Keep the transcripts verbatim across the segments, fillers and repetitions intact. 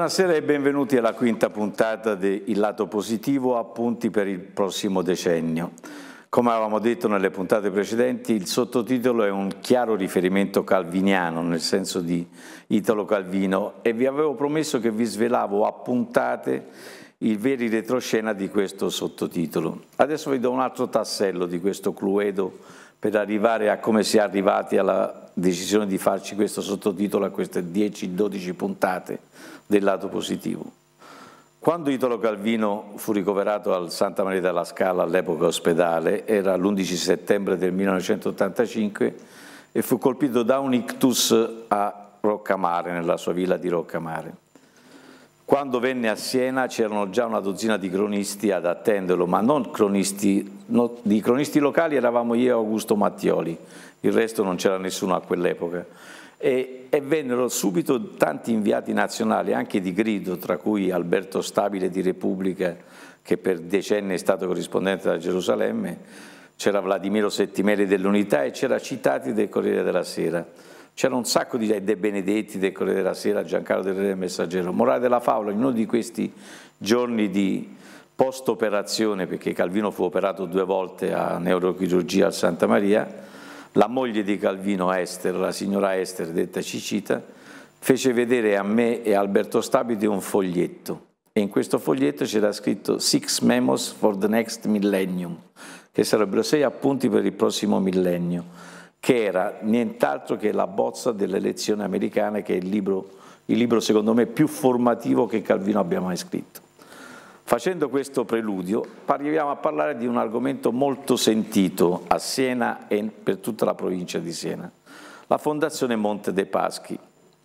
Buonasera e benvenuti alla quinta puntata di Il lato positivo, appunti per il prossimo decennio. Come avevamo detto nelle puntate precedenti, il sottotitolo è un chiaro riferimento calviniano, nel senso di Italo Calvino, e vi avevo promesso che vi svelavo a puntate i veri retroscena di questo sottotitolo. Adesso vi do un altro tassello di questo cluedo per arrivare a come si è arrivati alla decisione di farci questo sottotitolo a queste dieci dodici puntate del lato positivo. Quando Italo Calvino fu ricoverato al Santa Maria della Scala, all'epoca ospedale, era l'undici settembre del millenovecentottantacinque e fu colpito da un ictus a Roccamare, nella sua villa di Roccamare. Quando venne a Siena c'erano già una dozzina di cronisti ad attenderlo, ma non cronisti, no, di cronisti locali eravamo io e Augusto Mattioli, il resto non c'era nessuno a quell'epoca. E, e vennero subito tanti inviati nazionali, anche di grido, tra cui Alberto Stabile di Repubblica, che per decenni è stato corrispondente da Gerusalemme, c'era Vladimiro Settimeri dell'Unità e c'era Citati del Corriere della Sera. C'era un sacco di De Benedetti del Corriere della Sera, Giancarlo Del Re del Messaggero. Morale della favola, in uno di questi giorni di post-operazione, perché Calvino fu operato due volte a neurochirurgia al Santa Maria, la moglie di Calvino, Ester, la signora Ester, detta Cicita, fece vedere a me e a Alberto Stabile un foglietto. E in questo foglietto c'era scritto Six Memos for the Next Millennium, che sarebbero sei appunti per il prossimo millennio, che era nient'altro che la bozza delle lezioni americane, che è il libro, il libro secondo me più formativo che Calvino abbia mai scritto. Facendo questo preludio, arriviamo a parlare di un argomento molto sentito a Siena e per tutta la provincia di Siena, la Fondazione Monte dei Paschi.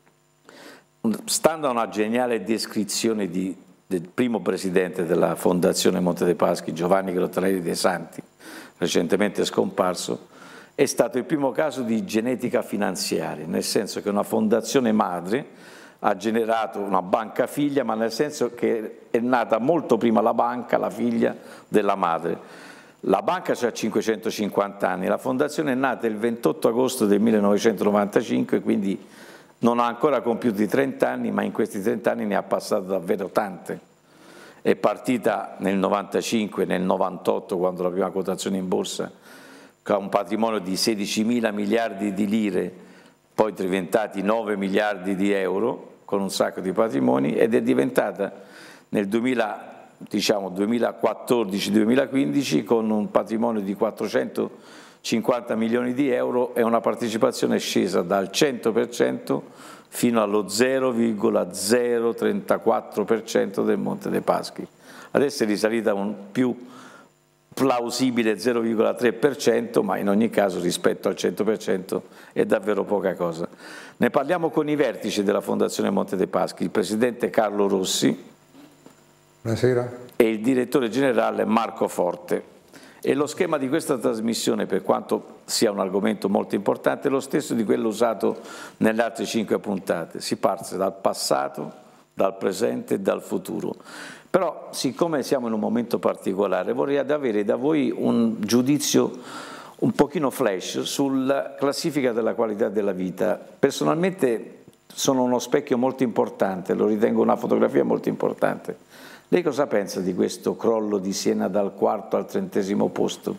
Stando a una geniale descrizione di, del primo presidente della Fondazione Monte dei Paschi, Giovanni Grottarelli dei Santi, recentemente scomparso, è stato il primo caso di genetica finanziaria, nel senso che una fondazione madre ha generato una banca figlia, ma nel senso che è nata molto prima la banca, la figlia della madre. La banca ha cinquecentocinquanta anni, la fondazione è nata il ventotto agosto del millenovecentonovantacinque, quindi non ha ancora compiuto i trenta anni, ma in questi trenta anni ne ha passate davvero tante. È partita nel novantacinque, nel novantotto, quando la prima quotazione in borsa, con un patrimonio di sedicimila miliardi di lire, poi diventati nove miliardi di euro, con un sacco di patrimoni, ed è diventata nel duemila, diciamo, duemilaquattordici duemilaquindici con un patrimonio di quattrocentocinquanta milioni di euro e una partecipazione scesa dal cento per cento fino allo zero virgola zero trentaquattro per cento del Monte dei Paschi. Adesso è risalita un più plausibile zero virgola tre per cento, ma in ogni caso rispetto al cento per cento è davvero poca cosa. Ne parliamo con i vertici della Fondazione Monte dei Paschi, il presidente Carlo Rossi. Buonasera. E il direttore generale Marco Forte. E lo schema di questa trasmissione, per quanto sia un argomento molto importante, è lo stesso di quello usato nelle altre cinque puntate. Si parte dal passato, dal presente e dal futuro. Però, siccome siamo in un momento particolare, vorrei avere da voi un giudizio un pochino flash sulla classifica della qualità della vita. Personalmente sono uno specchio molto importante, lo ritengo una fotografia molto importante. Lei cosa pensa di questo crollo di Siena dal quarto al trentesimo posto?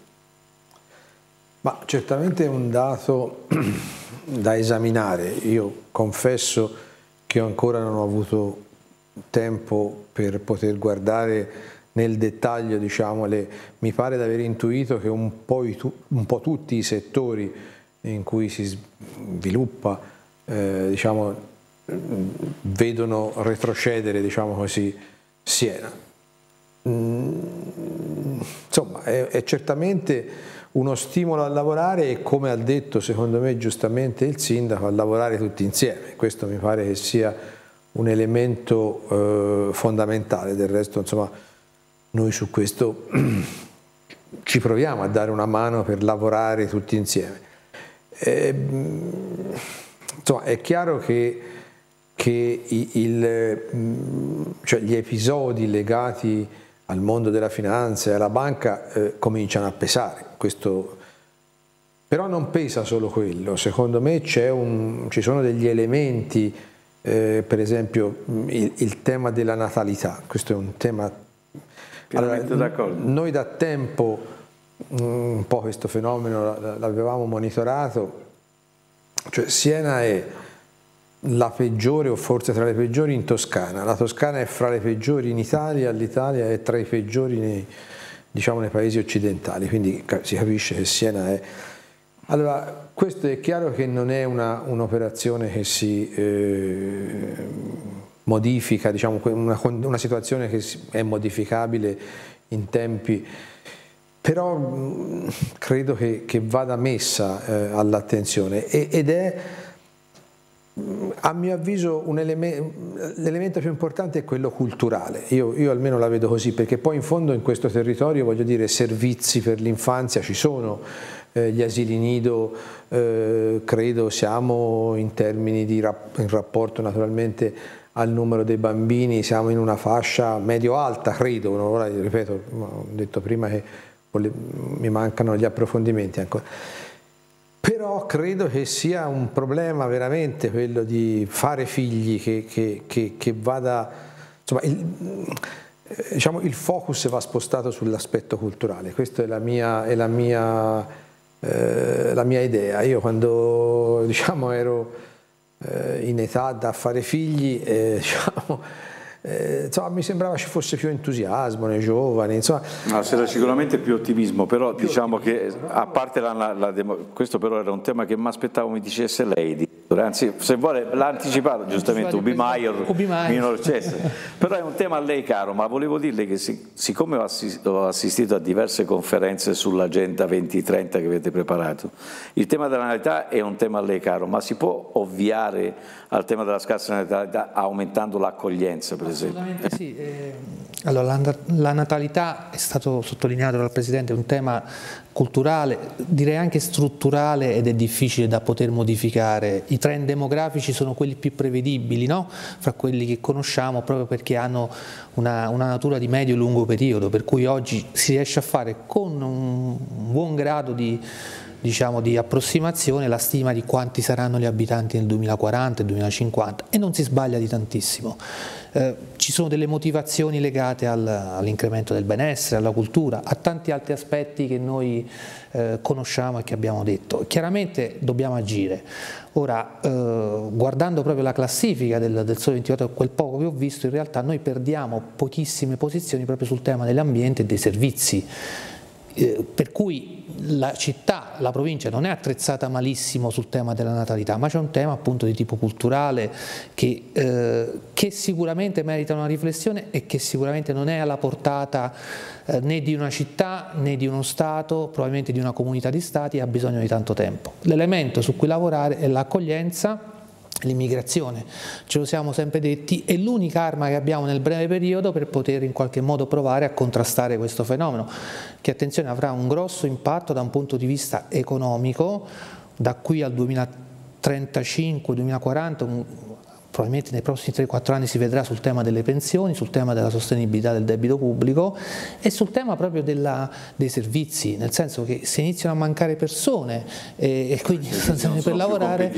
Ma certamente è un dato da esaminare. Io confesso che io ancora non ho avuto tempo per poter guardare nel dettaglio, diciamo, le, mi pare di aver intuito che un po', i, un po' tutti i settori in cui si sviluppa, eh, diciamo, vedono retrocedere, diciamo così, Siena. Mm, insomma, è, è certamente uno stimolo a lavorare e, come ha detto secondo me giustamente il sindaco, a lavorare tutti insieme. Questo mi pare che sia un elemento eh, fondamentale. Del resto, insomma, noi su questo ci proviamo a dare una mano per lavorare tutti insieme. E, insomma, è chiaro che, che il, cioè gli episodi legati al mondo della finanza e alla banca eh, cominciano a pesare. Questo, però non pesa solo quello, secondo me c'è un, ci sono degli elementi eh, per esempio il, il tema della natalità. Questo è un tema... Allora, noi da tempo un po' questo fenomeno l'avevamo monitorato, cioè Siena è la peggiore o forse tra le peggiori in Toscana, la Toscana è fra le peggiori in Italia, l'Italia è tra i peggiori nei, diciamo, nei paesi occidentali, quindi si capisce che Siena è... Allora, questo è chiaro che non è un'operazione che si eh, modifica, diciamo, una, una situazione che è modificabile in tempi, però mh, credo che, che vada messa eh, all'attenzione ed è, a mio avviso, l'elemento più importante è quello culturale. Io, io almeno la vedo così, perché poi in fondo in questo territorio, voglio dire, servizi per l'infanzia ci sono, eh, gli asili nido, eh, credo siamo in termini di rap in rapporto naturalmente al numero dei bambini, siamo in una fascia medio-alta, credo. Ora, ripeto, ho detto prima che mi mancano gli approfondimenti ancora. Però credo che sia un problema veramente quello di fare figli che, che, che, che vada, insomma, il, diciamo, il focus va spostato sull'aspetto culturale. Questa è la mia, è la mia, eh, la mia idea. Io quando, diciamo, ero eh, in età da fare figli, eh, diciamo, Eh, insomma, mi sembrava ci fosse più entusiasmo nei giovani, insomma. No, c'era sicuramente più ottimismo, però più diciamo ottimismo, che a parte la, la, la questo però era un tema che mi aspettavo mi dicesse lei, anzi se vuole l'ha anticipato giustamente Ubi Maier, minor Cesare, però è un tema a lei caro, ma volevo dirle che sic siccome ho, assist ho assistito a diverse conferenze sull'agenda venti trenta che avete preparato, il tema della natalità è un tema a lei caro, ma si può ovviare al tema della scarsa natalità aumentando l'accoglienza, per esempio? Assolutamente sì. Eh, allora, la, la natalità, è stato sottolineato dal Presidente, è un tema culturale, direi anche strutturale, ed è difficile da poter modificare. I trend demografici sono quelli più prevedibili, no? Fra quelli che conosciamo, proprio perché hanno una, una natura di medio e lungo periodo, per cui oggi si riesce a fare con un buon grado di diciamo di approssimazione la stima di quanti saranno gli abitanti nel duemilaquaranta e duemilacinquanta, e non si sbaglia di tantissimo. Eh, ci sono delle motivazioni legate al, all'incremento del benessere, alla cultura, a tanti altri aspetti che noi eh, conosciamo e che abbiamo detto. Chiaramente dobbiamo agire. Ora, eh, guardando proprio la classifica del, del Sole ventiquattro, quel poco che ho visto, in realtà noi perdiamo pochissime posizioni proprio sul tema dell'ambiente e dei servizi. Eh, per cui la città, la provincia non è attrezzata malissimo sul tema della natalità, ma c'è un tema appunto di tipo culturale che, eh, che sicuramente merita una riflessione e che sicuramente non è alla portata eh, né di una città né di uno Stato, probabilmente di una comunità di Stati, e ha bisogno di tanto tempo. L'elemento su cui lavorare è l'accoglienza, l'immigrazione, ce lo siamo sempre detti, è l'unica arma che abbiamo nel breve periodo per poter in qualche modo provare a contrastare questo fenomeno, che, attenzione, avrà un grosso impatto da un punto di vista economico. Da qui al duemilatrentacinque duemilaquaranta, un, probabilmente nei prossimi tre quattro anni si vedrà sul tema delle pensioni, sul tema della sostenibilità del debito pubblico e sul tema proprio della, dei servizi, nel senso che se iniziano a mancare persone e, e quindi per lavorare,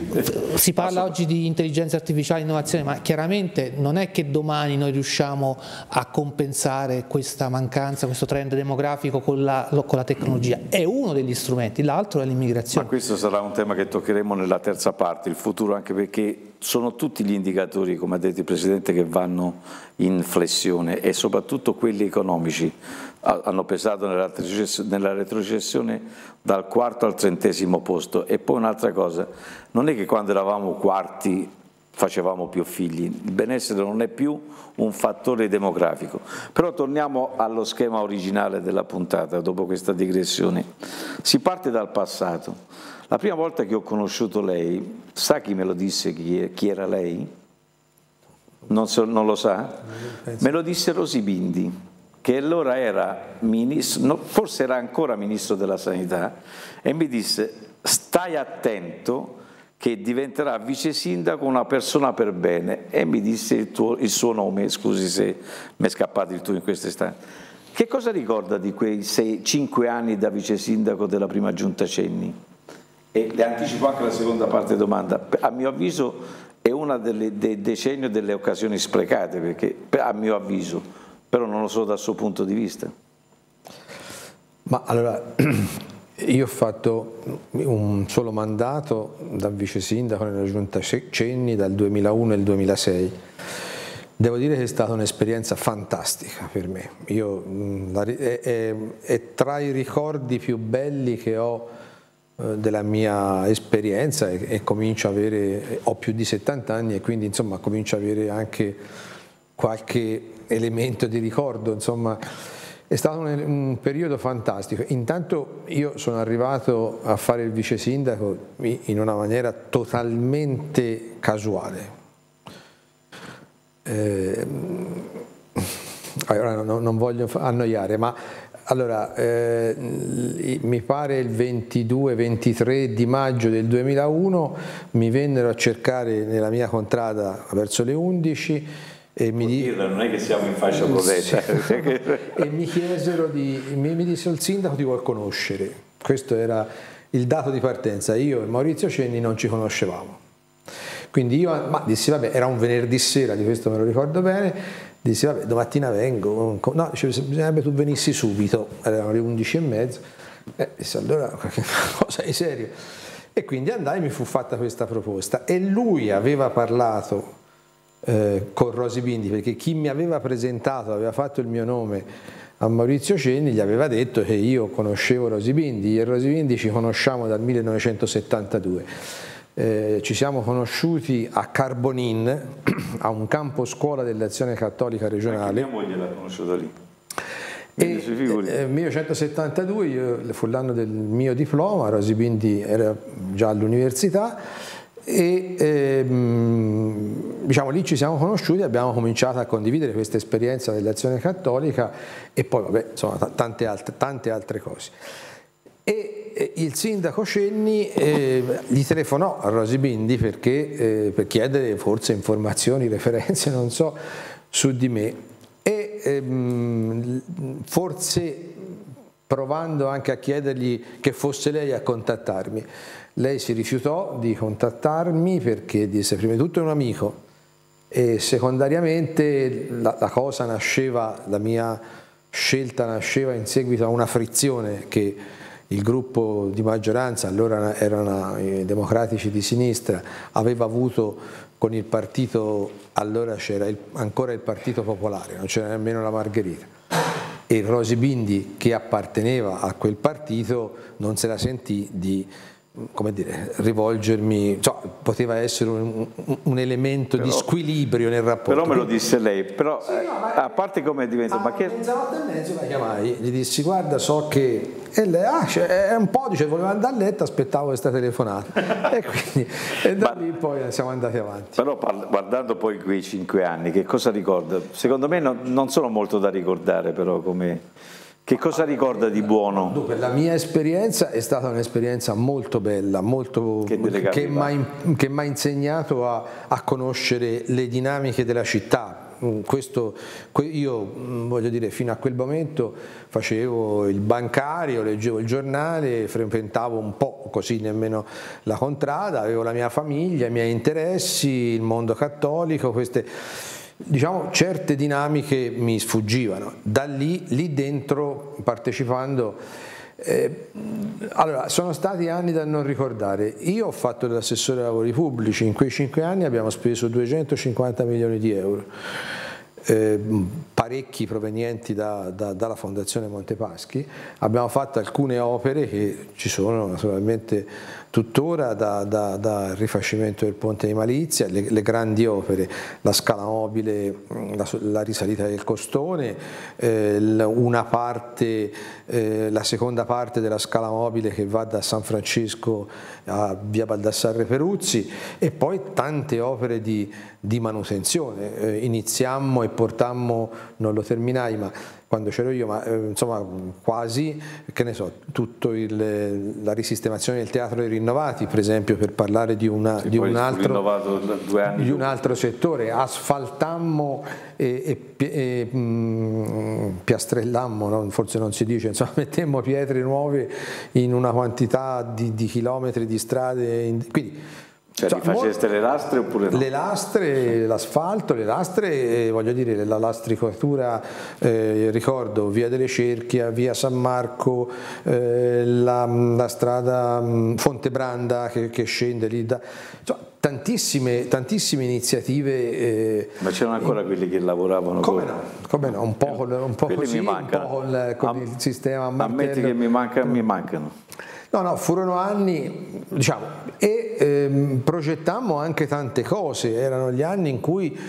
si parla oggi di intelligenza artificiale e innovazione, ma chiaramente non è che domani noi riusciamo a compensare questa mancanza, questo trend demografico con la, con la tecnologia. È uno degli strumenti, l'altro è l'immigrazione. Ma questo sarà un tema che toccheremo nella terza parte, il futuro, anche perché sono tutti gli indicatori, come ha detto il Presidente, che vanno in flessione, e soprattutto quelli economici hanno pesato nella retrocessione dal quarto al trentesimo posto. E poi un'altra cosa, non è che quando eravamo quarti facevamo più figli, il benessere non è più un fattore demografico. Però torniamo allo schema originale della puntata, dopo questa digressione. Si parte dal passato. La prima volta che ho conosciuto lei, sa chi me lo disse chi, chi era lei? Non, so, non lo sa? Me lo disse Rosy Bindi, che allora era ministro, no, forse era ancora ministro della sanità, e mi disse: stai attento che diventerà vice sindaco una persona per bene, e mi disse il, tuo, il suo nome, scusi se mi è scappato il tuo in questo istante. Che cosa ricorda di quei sei, cinque anni da vice sindaco della prima giunta Cenni? E le anticipo anche la seconda parte della domanda. A mio avviso è una delle, dei decennio delle occasioni sprecate, perché a mio avviso, però non lo so dal suo punto di vista. Ma allora, io ho fatto un solo mandato da vice sindaco nella giunta Cenni dal duemilauno al duemilasei. Devo dire che è stata un'esperienza fantastica per me. Io, la, è, è, è tra i ricordi più belli che ho eh, della mia esperienza e, e comincio a avere, ho più di settanta anni e quindi insomma comincio a avere anche qualche elemento di ricordo, insomma. È stato un, un periodo fantastico. Intanto io sono arrivato a fare il vice sindaco in una maniera totalmente casuale. Eh, allora no, non voglio annoiare, ma allora eh, mi pare il ventidue ventitré di maggio del duemilauno mi vennero a cercare nella mia contrada verso le undici e mi, di... non è che siamo in fascia protetta. Sì. E mi chiesero di, mi, mi disse il sindaco ti vuol conoscere. Questo era il dato di partenza. Io e Maurizio Cenni non ci conoscevamo. Quindi io, ma dissi vabbè, era un venerdì sera, di questo me lo ricordo bene, dissi vabbè, domattina vengo, no, bisognerebbe tu venissi subito, erano le undici e mezza, eh, dissi allora qualche cosa di serio, e quindi andai, mi fu fatta questa proposta e lui aveva parlato eh, con Rosi Bindi, perché chi mi aveva presentato, aveva fatto il mio nome a Maurizio Cenni, gli aveva detto che io conoscevo Rosi Bindi, io e Rosi Bindi ci conosciamo dal millenovecentosettantadue. Eh, ci siamo conosciuti a Carbonin, a un campo scuola dell'Azione Cattolica Regionale. Anche mia moglie l'ha conosciuto lì. E nel millenovecentosettantadue io, fu l'anno del mio diploma, Rosi Bindi era già all'università e ehm, diciamo, lì ci siamo conosciuti, abbiamo cominciato a condividere questa esperienza dell'Azione Cattolica e poi vabbè, insomma, tante altre, tante altre cose. E il sindaco Cenni eh, gli telefonò a Rosi Bindi perché, eh, per chiedere forse informazioni, referenze, non so, su di me e ehm, forse provando anche a chiedergli che fosse lei a contattarmi. Lei si rifiutò di contattarmi perché disse prima di tutto è un amico e secondariamente la, la cosa nasceva, la mia scelta nasceva in seguito a una frizione che il gruppo di maggioranza, allora erano i democratici di sinistra, aveva avuto con il partito, allora c'era ancora il Partito Popolare, non c'era nemmeno la Margherita, e Rosi Bindi che apparteneva a quel partito non se la sentì di, come dire, rivolgermi, cioè, poteva essere un, un elemento però, di squilibrio nel rapporto. Però me lo disse lei, però sì, no, ma, a parte come è diventato... Ma che... mezzanotte e mezzo la chiamai, gli dissi guarda so che... E lei, ah, è un po', dice, voleva andare a letto, aspettavo questa telefonata. E quindi e da ma, lì poi siamo andati avanti. Però guardando poi quei cinque anni, che cosa ricorda? Secondo me no, non sono molto da ricordare, però come... Che cosa ricorda di buono? Dunque, la mia esperienza è stata un'esperienza molto bella, molto, che, che mi ha insegnato a, a conoscere le dinamiche della città. Questo, io voglio dire, fino a quel momento facevo il bancario, leggevo il giornale, frequentavo un po' così nemmeno la contrada, avevo la mia famiglia, i miei interessi, il mondo cattolico, queste... Diciamo, certe dinamiche mi sfuggivano, da lì, lì dentro partecipando, eh, allora sono stati anni da non ricordare, io ho fatto l'assessore ai lavori pubblici, in quei cinque anni abbiamo speso duecentocinquanta milioni di euro, eh, parecchi provenienti da, da, dalla Fondazione Montepaschi, abbiamo fatto alcune opere che ci sono naturalmente tuttora, dal da, da rifacimento del ponte di Malizia, le, le grandi opere, la scala mobile, la, la risalita del Costone, eh, una parte, eh, la seconda parte della scala mobile che va da San Francesco a via Baldassarre Peruzzi e poi tante opere di, di manutenzione. Eh, iniziammo e portammo, non lo terminai, ma quando c'ero io, ma eh, insomma quasi, che ne so, tutto il, la risistemazione del Teatro dei Rinnovati, per esempio, per parlare di, una, di, un, altro, di un altro settore, asfaltammo e, e, e mh, piastrellammo, no? Forse non si dice, insomma mettemmo pietre nuove in una quantità di, di chilometri di strade, in, quindi Cioè, cioè, faceste le lastre oppure no? Le lastre, l'asfalto, le lastre, eh, voglio dire, la lastricatura, eh, ricordo, via delle Cerchia, via San Marco, eh, la, la strada mh, Fontebranda che, che scende lì, da, cioè, tantissime, tantissime iniziative. Eh, Ma c'erano ancora in, quelli che lavoravano? Come con... no, come no, un po', col, un po così, un po' con, con Am, il sistema a martello. Ammetti che mi, manca, mi mancano. No, no, furono anni, diciamo, e ehm, progettammo anche tante cose, erano gli anni in cui,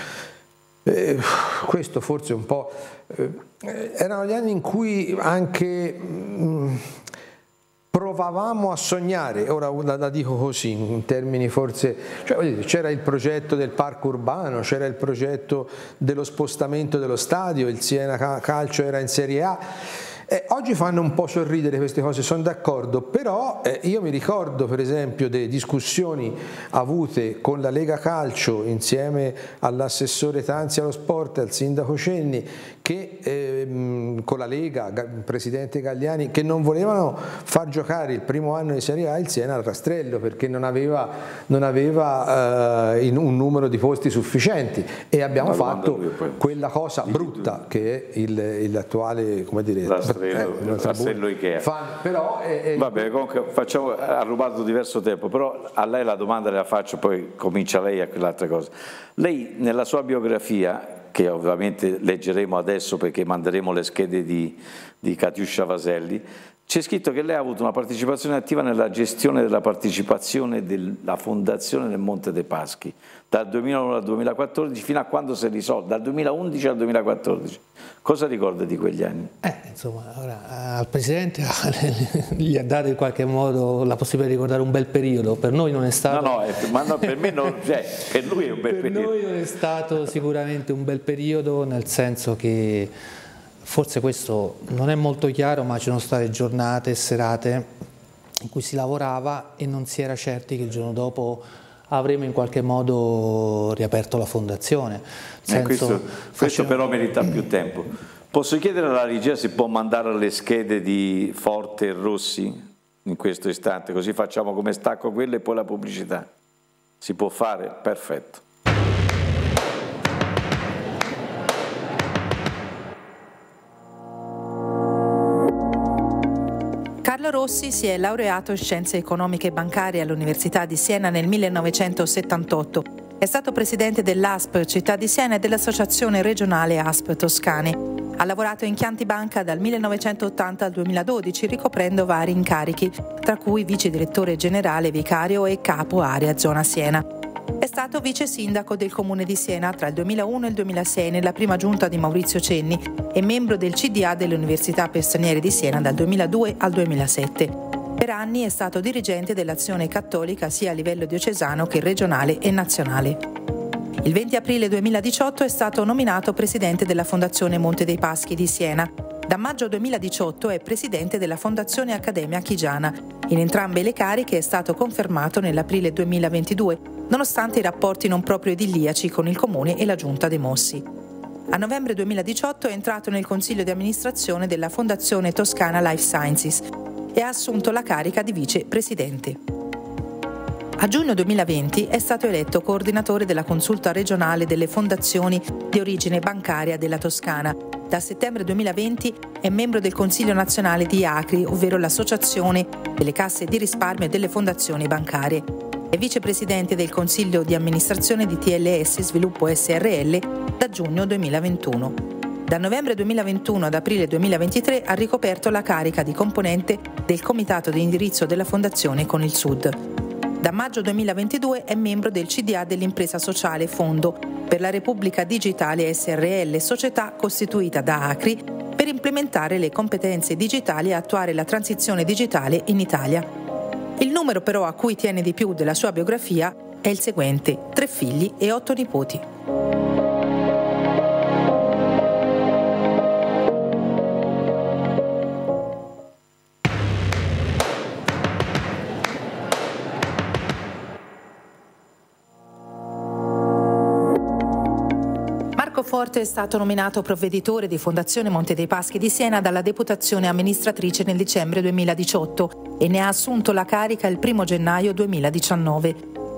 eh, questo forse un po', eh, erano gli anni in cui anche mh, provavamo a sognare, ora la, la dico così, in termini forse, cioè, c'era il progetto del parco urbano, c'era il progetto dello spostamento dello stadio, il Siena Calcio era in Serie A. Eh, oggi fanno un po' sorridere queste cose, sono d'accordo, però eh, io mi ricordo per esempio delle discussioni avute con la Lega Calcio insieme all'assessore Tanzi allo sport e al sindaco Cenni, che eh, con la Lega, il presidente Galliani, che non volevano far giocare il primo anno di Serie A il Siena al Rastrello perché non aveva, non aveva eh, un numero di posti sufficienti, e abbiamo fatto quella cosa brutta che è l'attuale, come dire, Rastrello, Rastrello Ikea. Fan, però è, è... Vabbè, comunque facciamo, ha rubato diverso tempo, però a lei la domanda la faccio, poi comincia lei a quell'altra cosa. Lei nella sua biografia, che ovviamente leggeremo adesso perché manderemo le schede di, di Catiuscia Vaselli, c'è scritto che lei ha avuto una partecipazione attiva nella gestione della partecipazione della fondazione del Monte dei Paschi dal duemilauno al duemilaquattordici fino a quando si è risolto, dal duemilaundici al duemilaquattordici. Cosa ricorda di quegli anni? Eh, insomma, ora, al Presidente gli ha dato in qualche modo la possibilità di ricordare un bel periodo, per noi non è stato... No, no, è, ma no, per me non, cioè, per lui è un bel per periodo. Per noi non è stato sicuramente un bel periodo, nel senso che forse questo non è molto chiaro, ma ci sono state giornate e serate in cui si lavorava e non si era certi che il giorno dopo avremo in qualche modo riaperto la fondazione. Eh, questo, questo facciamo... però merita più tempo. Posso chiedere alla regia se può mandare le schede di Forte e Rossi in questo istante, così facciamo come stacco quello e poi la pubblicità. Si può fare? Perfetto. Carlo Rossi si è laureato in Scienze Economiche e Bancarie all'Università di Siena nel millenovecentosettantotto. È stato presidente dell'A S P Città di Siena e dell'Associazione Regionale A S P Toscane. Ha lavorato in Chianti Banca dal millenovecentottanta al duemiladodici, ricoprendo vari incarichi, tra cui vice direttore generale vicario e capo area zona Siena. È stato vice sindaco del Comune di Siena tra il duemilauno e il duemilasei nella prima giunta di Maurizio Cenni e membro del C D A delle Università per Stranieri di Siena dal duemiladue al duemilasette. Per anni è stato dirigente dell'Azione Cattolica sia a livello diocesano che regionale e nazionale. Il venti aprile duemiladiciotto è stato nominato presidente della Fondazione Monte dei Paschi di Siena. Da maggio duemiladiciotto è presidente della Fondazione Accademia Chigiana. In entrambe le cariche è stato confermato nell'aprile duemilaventidue, nonostante i rapporti non proprio idilliaci con il Comune e la Giunta dei Mossi. A novembre duemiladiciotto è entrato nel Consiglio di amministrazione della Fondazione Toscana Life Sciences e ha assunto la carica di vicepresidente. A giugno duemilaventi è stato eletto coordinatore della consulta regionale delle fondazioni di origine bancaria della Toscana. Da settembre duemilaventi è membro del Consiglio nazionale di Acri, ovvero l'Associazione delle Casse di Risparmio e delle Fondazioni Bancarie. È vicepresidente del Consiglio di amministrazione di T L S Sviluppo S R L da giugno duemilaventuno. Da novembre duemilaventuno ad aprile duemilaventitré ha ricoperto la carica di componente del Comitato di indirizzo della Fondazione Con il Sud. Da maggio duemilaventidue è membro del C D A dell'impresa sociale Fondo per la Repubblica Digitale S R L, società costituita da Acri per implementare le competenze digitali e attuare la transizione digitale in Italia. Il numero però a cui tiene di più della sua biografia è il seguente: tre figli e otto nipoti. Forte è stato nominato provveditore di Fondazione Monte dei Paschi di Siena dalla Deputazione amministratrice nel dicembre duemiladiciotto e ne ha assunto la carica il primo gennaio duemiladiciannove.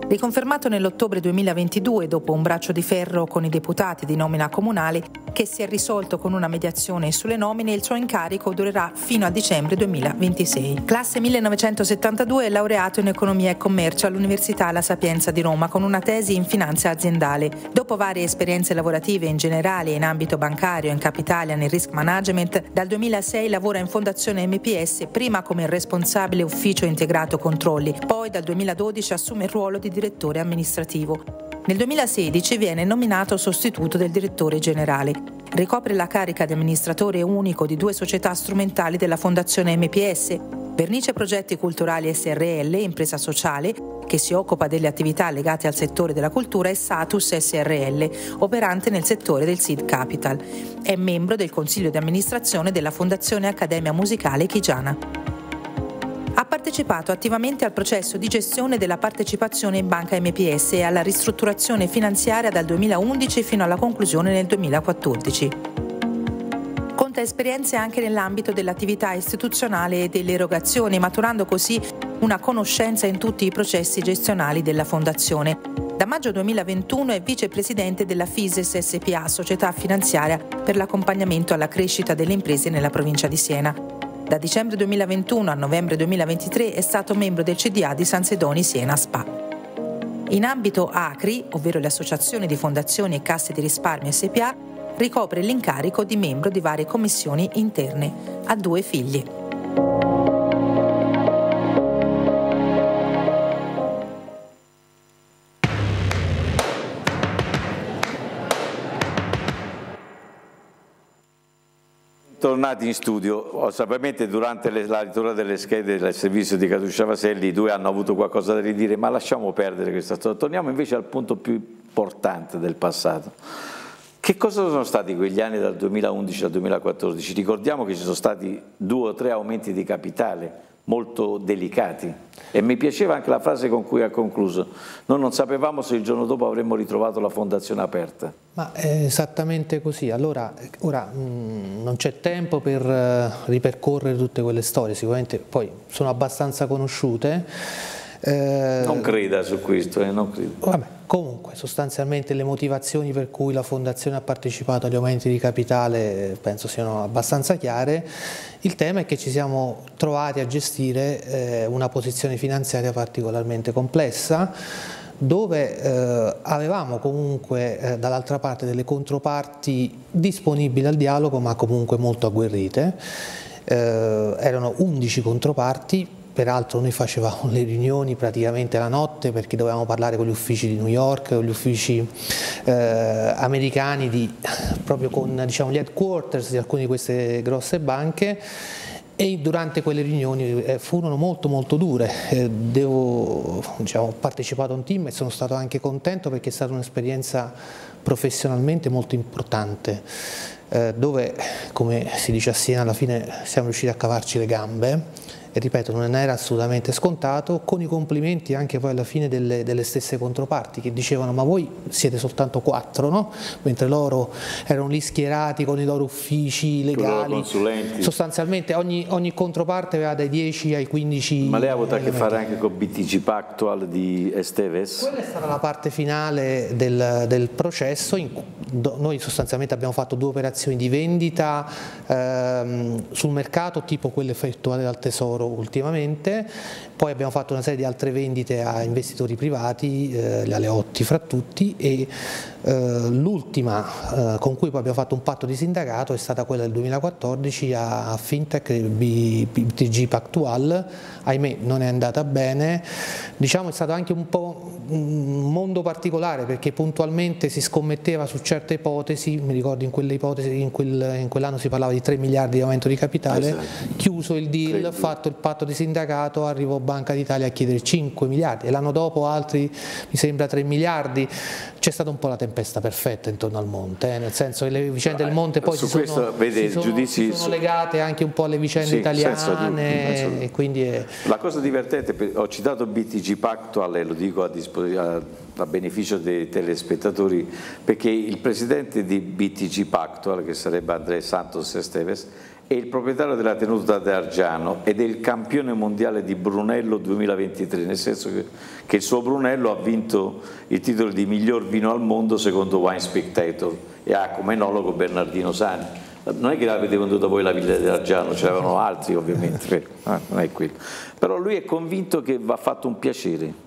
riconfermato nell'ottobre duemilaventidue dopo un braccio di ferro con i deputati di nomina comunale che si è risolto con una mediazione sulle nomine. Il suo incarico durerà fino a dicembre duemilaventisei. Classe millenovecentosettantadue, laureato in economia e commercio all'Università La Sapienza di Roma con una tesi in finanza aziendale. Dopo varie esperienze lavorative in generale in ambito bancario, in capitale e nel risk management, dal duemilasei lavora in Fondazione M P S, prima come responsabile ufficio integrato controlli, poi dal duemiladodici assume il ruolo di direttore amministrativo. Nel duemilasedici viene nominato sostituto del direttore generale. Ricopre la carica di amministratore unico di due società strumentali della Fondazione M P S, Vernice Progetti Culturali S R L, impresa sociale, che si occupa delle attività legate al settore della cultura, e Satus S R L, operante nel settore del seed capital. È membro del consiglio di amministrazione della Fondazione Accademia Musicale Chigiana. Ha partecipato attivamente al processo di gestione della partecipazione in Banca M P S e alla ristrutturazione finanziaria dal duemilaundici fino alla conclusione nel duemilaquattordici. Conta esperienze anche nell'ambito dell'attività istituzionale e delle erogazioni, maturando così una conoscenza in tutti i processi gestionali della Fondazione. Da maggio duemilaventuno è vicepresidente della Fises S P A, società finanziaria per l'accompagnamento alla crescita delle imprese nella provincia di Siena. Da dicembre duemilaventuno a novembre duemilaventitré è stato membro del C D A di San Sedoni Siena S P A. In ambito A C R I, ovvero le associazioni di fondazioni e casse di risparmio S P A, ricopre l'incarico di membro di varie commissioni interne. Ha due figli. Tornati in studio, sappiamente durante le, la lettura delle schede del servizio di Catuccia Vaselli i due hanno avuto qualcosa da ridire, ma lasciamo perdere questa storia. Torniamo invece al punto più importante del passato. Che cosa sono stati quegli anni dal duemilaundici al duemilaquattordici? Ricordiamo che ci sono stati due o tre aumenti di capitale molto delicati e mi piaceva anche la frase con cui ha concluso: noi non sapevamo se il giorno dopo avremmo ritrovato la fondazione aperta. Ma è esattamente così. Allora, ora mh, non c'è tempo per uh, ripercorrere tutte quelle storie, sicuramente poi sono abbastanza conosciute. Eh, non creda su questo, eh, non credo. Vabbè, comunque sostanzialmente le motivazioni per cui la Fondazione ha partecipato agli aumenti di capitale penso siano abbastanza chiare. Il tema è che ci siamo trovati a gestire eh, una posizione finanziaria particolarmente complessa, dove eh, avevamo comunque eh, dall'altra parte delle controparti disponibili al dialogo ma comunque molto agguerrite. Eh, erano undici controparti. Peraltro noi facevamo le riunioni praticamente la notte perché dovevamo parlare con gli uffici di New York, con gli uffici eh, americani, di, proprio con diciamo, gli headquarters di alcune di queste grosse banche, e durante quelle riunioni eh, furono molto molto dure. Eh, devo, diciamo, ho partecipato a un team e sono stato anche contento perché è stata un'esperienza professionalmente molto importante, eh, dove, come si dice a Siena, alla fine siamo riusciti a cavarci le gambe. E ripeto, non era assolutamente scontato, con i complimenti anche poi alla fine delle, delle stesse controparti che dicevano: ma voi siete soltanto quattro, no? Mentre loro erano lì schierati con i loro uffici legali, sostanzialmente ogni, ogni controparte aveva dai dieci ai quindici. Ma lei ha avuto a che fare anche con B T G Pactual di Esteves? Quella è stata la parte finale del, del processo. In, do, noi sostanzialmente abbiamo fatto due operazioni di vendita ehm, sul mercato, tipo quelle effettuate dal Tesoro ultimamente, poi abbiamo fatto una serie di altre vendite a investitori privati, eh, la Leotti fra tutti, e eh, l'ultima eh, con cui poi abbiamo fatto un patto di sindacato è stata quella del duemilaquattordici a Fintech B T G Pactual. Ahimè non è andata bene, diciamo è stato anche un po' un mondo particolare perché puntualmente si scommetteva su certe ipotesi. Mi ricordo in quelle ipotesi, in, quel, in quell'anno si parlava di tre miliardi di aumento di capitale, esatto. Chiuso il deal, Credo. fatto il patto di sindacato, arrivò Banca d'Italia a chiedere cinque miliardi e l'anno dopo altri mi sembra tre miliardi. C'è stata un po' la tempesta perfetta intorno al monte, eh, nel senso che le vicende del monte poi si sono, questo, vede, si, sono, giudizi, si sono legate anche un po' alle vicende sì, italiane e quindi è... La cosa divertente, ho citato B T G Pactual e lo dico a, a, a beneficio dei telespettatori perché il presidente di B T G Pactual, che sarebbe Andrés Santos Esteves, è il proprietario della tenuta di Argiano ed è il campione mondiale di Brunello duemilaventitré, nel senso che, che il suo Brunello ha vinto il titolo di miglior vino al mondo secondo Wine Spectator e ha come enologo Bernardino Sani. Non è che l'avete venduta voi la villa di Argiano, ce n'erano altri ovviamente, ah, non è quello. Però lui è convinto che va fatto un piacere.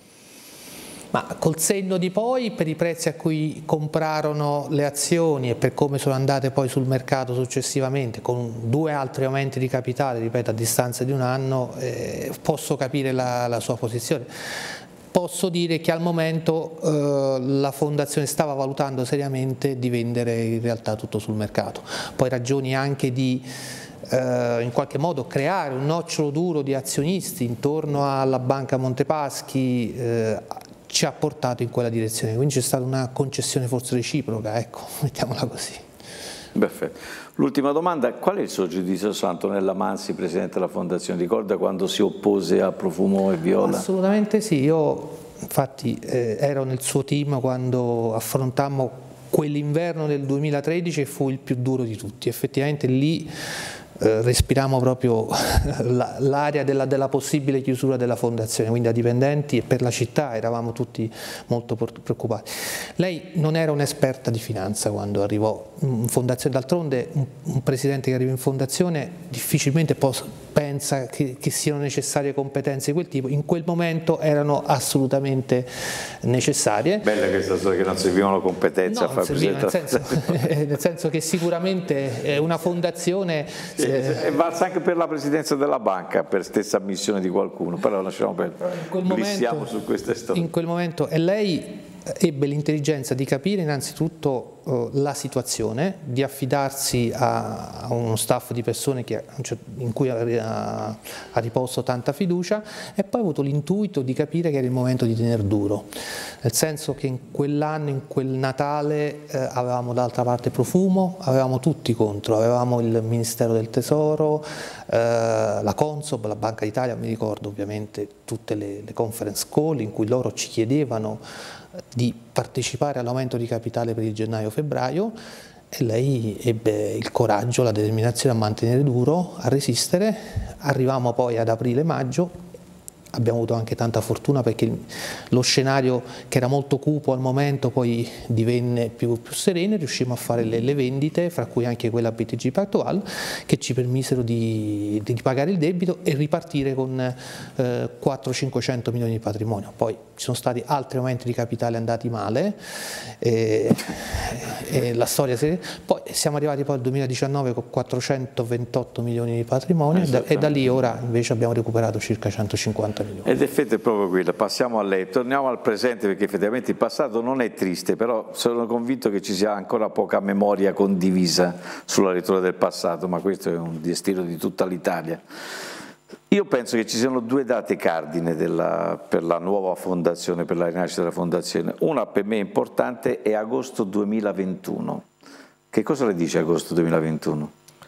Ma col senno di poi, per i prezzi a cui comprarono le azioni e per come sono andate poi sul mercato successivamente, con due altri aumenti di capitale, ripeto, a distanza di un anno, eh, posso capire la, la sua posizione. Posso dire che al momento eh, la fondazione stava valutando seriamente di vendere in realtà tutto sul mercato. Poi ragioni anche di eh, in qualche modo creare un nocciolo duro di azionisti intorno alla Banca Montepaschi, eh, ci ha portato in quella direzione, quindi c'è stata una concessione forse reciproca, ecco, mettiamola così. Perfetto. L'ultima domanda, qual è il suo giudizio su Antonella Mansi, Presidente della Fondazione? Ricorda quando si oppose a Profumo e Viola? Assolutamente sì, io infatti eh, ero nel suo team quando affrontammo quell'inverno del duemilatredici e fu il più duro di tutti, effettivamente lì Eh, respiriamo proprio l'aria della, della possibile chiusura della fondazione, quindi a dipendenti e per la città eravamo tutti molto preoccupati. Lei non era un'esperta di finanza quando arrivò in fondazione, d'altronde un, un presidente che arriva in fondazione difficilmente pensa che, che siano necessarie competenze di quel tipo, in quel momento erano assolutamente necessarie. Bella questa storia che non servivano competenze no, a fare serviva, nel, senso, nel senso che sicuramente una fondazione sì, è valsa anche per la presidenza della banca, per stessa ammissione di qualcuno, però lasciamo perdere, glissiamo su queste storie. In quel momento, e lei ebbe l'intelligenza di capire innanzitutto uh, la situazione, di affidarsi a, a uno staff di persone che, in cui ha, ha riposto tanta fiducia, e poi ha avuto l'intuito di capire che era il momento di tenere duro, nel senso che in quell'anno, in quel Natale eh, avevamo d'altra parte Profumo, avevamo tutti contro, avevamo il Ministero del Tesoro, eh, la Consob, la Banca d'Italia, mi ricordo ovviamente tutte le, le conference call in cui loro ci chiedevano di partecipare all'aumento di capitale per il gennaio-febbraio, e lei ebbe il coraggio, la determinazione a mantenere duro, a resistere. Arrivavamo poi ad aprile-maggio, abbiamo avuto anche tanta fortuna perché lo scenario che era molto cupo al momento poi divenne più, più sereno, riuscimmo a fare le, le vendite, fra cui anche quella B T G Pactual, che ci permisero di, di pagare il debito e ripartire con eh, quattrocento cinquecento milioni di patrimonio. Poi ci sono stati altri aumenti di capitale andati male, e, e la storia si... poi siamo arrivati poi al duemiladiciannove con quattrocentoventotto milioni di patrimonio, e da lì ora invece abbiamo recuperato circa centocinquanta. Ed effetto è proprio quello. Passiamo a lei, torniamo al presente, perché effettivamente il passato non è triste, però sono convinto che ci sia ancora poca memoria condivisa sulla lettura del passato, ma questo è un destino di tutta l'Italia. Io penso che ci siano due date cardine della, per la nuova fondazione, per la rinascita della fondazione. Una per me importante è agosto duemilaventuno. Che cosa le dice agosto duemilaventuno?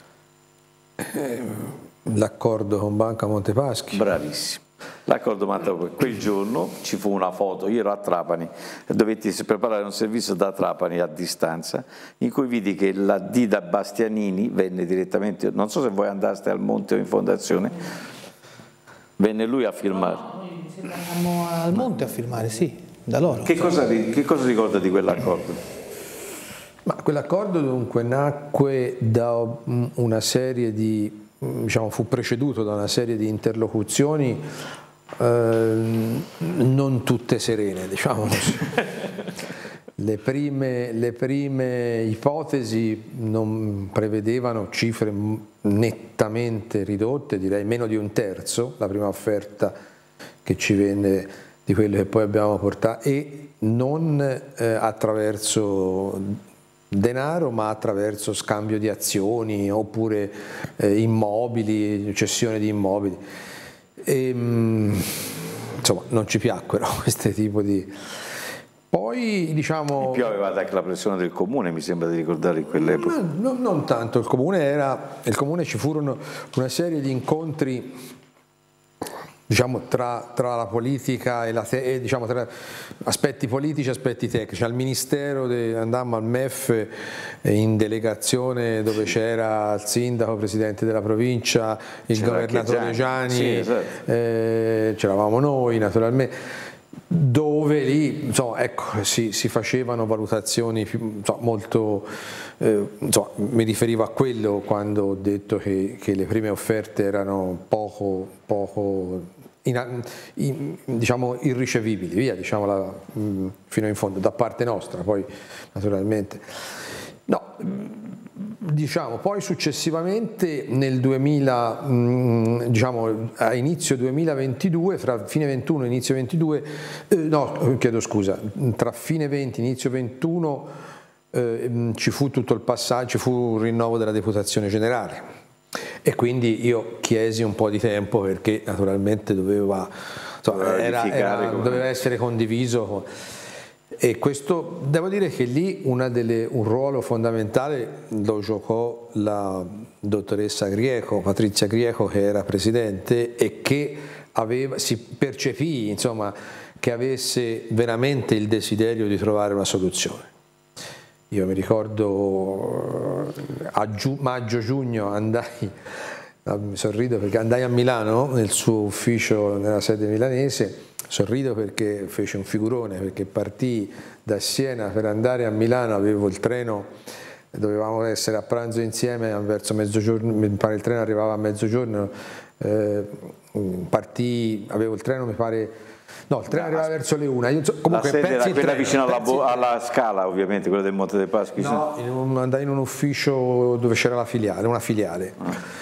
L'accordo con Banca Montepaschi. Bravissimo. L'accordo, quel giorno ci fu una foto, io ero a Trapani, dovetti preparare un servizio da Trapani a distanza, in cui vidi che la Dida Bastianini venne direttamente, non so se voi andaste al Monte o in fondazione, venne lui a filmare. No, noi andammo al Monte a filmare, sì, da loro. Che cosa, che cosa ricorda di quell'accordo? Ma quell'accordo dunque nacque da una serie di, diciamo, fu preceduto da una serie di interlocuzioni eh, non tutte serene, diciamo così. Le prime, le prime ipotesi non prevedevano cifre nettamente ridotte, direi meno di un terzo, la prima offerta che ci venne di quelle che poi abbiamo portato, e non eh, attraverso denaro, ma attraverso scambio di azioni oppure eh, immobili, cessione di immobili. E, insomma, non ci piacquero questi tipi di... Poi, diciamo... In più avevate anche la pressione del comune, mi sembra di ricordare in quell'epoca. No, non tanto, il comune era, il comune ci furono una serie di incontri diciamo, tra, tra la politica e, la te, e diciamo, tra aspetti politici e aspetti tecnici. Al Ministero de, andammo al M E F in delegazione dove c'era il sindaco, presidente della provincia, il governatore Gianni, sì, esatto. eh, c'eravamo noi naturalmente, dove lì insomma, ecco, si, si facevano valutazioni più, insomma, molto, eh, insomma, mi riferivo a quello quando ho detto che, che le prime offerte erano poco, poco in, in, diciamo, irricevibili, via, diciamola mh, fino in fondo, da parte nostra, poi naturalmente. No, diciamo, poi successivamente nel duemila, mh, diciamo a inizio duemilaventidue, fra fine ventuno e inizio ventidue, eh, no, chiedo scusa, tra fine venti e inizio ventuno eh, ci fu tutto il passaggio, ci fu un rinnovo della deputazione generale e quindi io chiesi un po' di tempo perché naturalmente doveva, insomma, era, era, doveva essere condiviso. E questo, devo dire che lì una delle, un ruolo fondamentale lo giocò la dottoressa Grieco, Patrizia Grieco, che era presidente e che aveva, si percepì insomma, che avesse veramente il desiderio di trovare una soluzione. Io mi ricordo a maggio-giugno andai, mi sorrido perché andai a Milano nel suo ufficio nella sede milanese. Sorrido perché fece un figurone, perché partì da Siena per andare a Milano, avevo il treno, dovevamo essere a pranzo insieme verso mezzogiorno, mi pare il treno arrivava a mezzogiorno, eh, partì, avevo il treno mi pare, no il treno arrivava verso le una, io, comunque la sede era quella treno, vicino alla, alla Scala ovviamente, quella del Monte dei Paschi? No, in un, andai in un ufficio dove c'era la filiale, una filiale. Ah.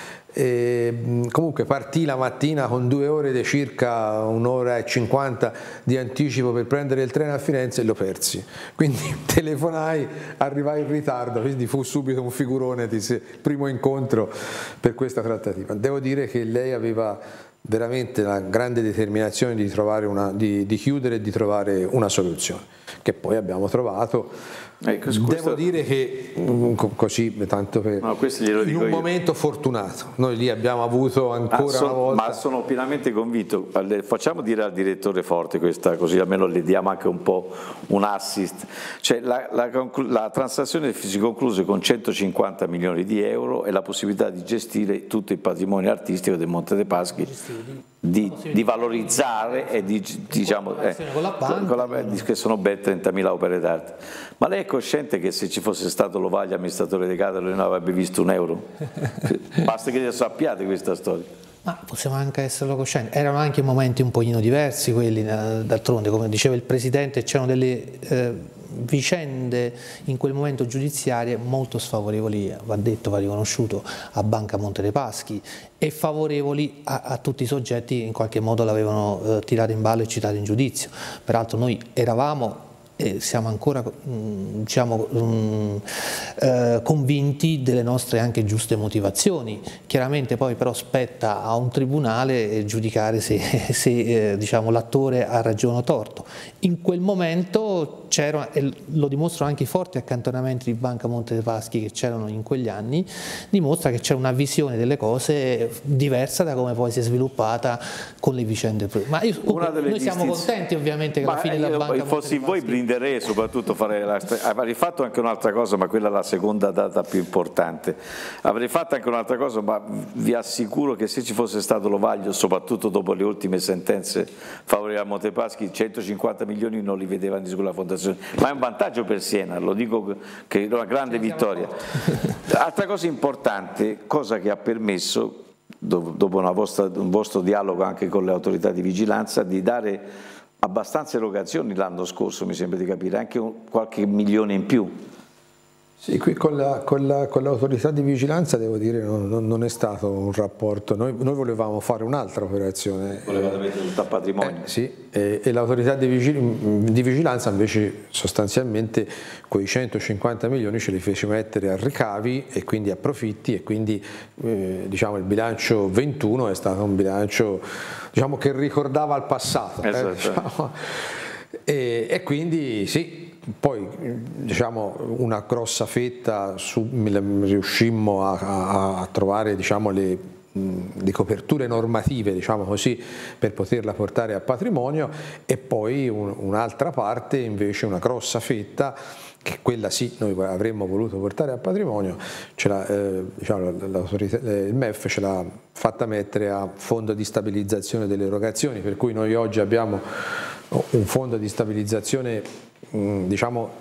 E comunque partì la mattina con due ore di circa un'ora e cinquanta di anticipo per prendere il treno a Firenze e lo persi, quindi telefonai, arrivai in ritardo, quindi fu subito un figurone, il primo incontro per questa trattativa. Devo dire che lei aveva veramente la grande determinazione di, trovare una, di, di chiudere e di trovare una soluzione che poi abbiamo trovato. Ecco, devo questo... dire che così, tanto per no, in un io. momento fortunato, noi lì abbiamo avuto ancora ah, sono, una volta. Ma sono pienamente convinto, facciamo dire al direttore Forte questa, così almeno le diamo anche un po' un assist, cioè la, la, la transazione si concluse con centocinquanta milioni di euro e la possibilità di gestire tutto il patrimonio artistico del Monte dei Paschi, di, di valorizzare e di, diciamo, eh, con la banca, con la, che sono ben trentamila opere d'arte. Ma lei è cosciente che se ci fosse stato Lovaglia amministratore di Catalo non avrebbe visto un euro? Basta che sappiate questa storia. Ma possiamo anche esserlo coscienti, erano anche momenti un pochino diversi quelli, d'altronde come diceva il Presidente c'erano delle eh, vicende in quel momento giudiziarie molto sfavorevoli, va detto, va riconosciuto, a Banca Monte dei Paschi e favorevoli a, a tutti i soggetti che in qualche modo l'avevano eh, tirato in ballo e citato in giudizio. Peraltro noi eravamo e siamo ancora diciamo, eh, convinti delle nostre anche giuste motivazioni. Chiaramente poi però spetta a un tribunale giudicare se, se eh, diciamo, l'attore ha ragione o torto. In quel momento c'era, e lo dimostrano anche i forti accantonamenti di Banca Monte dei Paschi che c'erano in quegli anni, dimostra che c'è una visione delle cose diversa da come poi si è sviluppata con le vicende. Ma io, noi siamo contenti ovviamente che alla fine la Banca Monte dei Paschi... Fossi voi blinderei soprattutto fare la... avrei fatto anche un'altra cosa, ma quella è la seconda data più importante. Avrei fatto anche un'altra cosa, ma vi assicuro che se ci fosse stato Lovaglio, soprattutto dopo le ultime sentenze favorevoli a Monte dei Paschi, centocinquanta milioni non li vedeva di sulla fondazione. Ma è un vantaggio per Siena, lo dico che è una grande vittoria. Altra cosa importante, cosa che ha permesso, dopo una vostra, un vostro dialogo anche con le autorità di vigilanza, di dare abbastanza erogazioni l'anno scorso, mi sembra di capire, anche un, qualche milione in più. Sì, qui con l'autorità la, di vigilanza devo dire non, non, non è stato un rapporto, noi, noi volevamo fare un'altra operazione. Volevate mettere tutto a patrimonio? Eh, sì, e, e l'autorità di, vigil di vigilanza invece sostanzialmente quei centocinquanta milioni ce li fece mettere a ricavi e quindi a profitti e quindi eh, diciamo il bilancio ventuno è stato un bilancio diciamo, che ricordava il passato. Esatto. Eh, diciamo, e, e quindi sì. Poi diciamo una grossa fetta su, riuscimmo a, a, a trovare diciamo, le, di coperture normative, diciamo così, per poterla portare a patrimonio, e poi un, un'altra parte invece, una grossa fetta, che quella sì noi avremmo voluto portare a patrimonio, ce l'ha, eh, diciamo, il M E F ce l'ha fatta mettere a fondo di stabilizzazione delle erogazioni, per cui noi oggi abbiamo un fondo di stabilizzazione mh, diciamo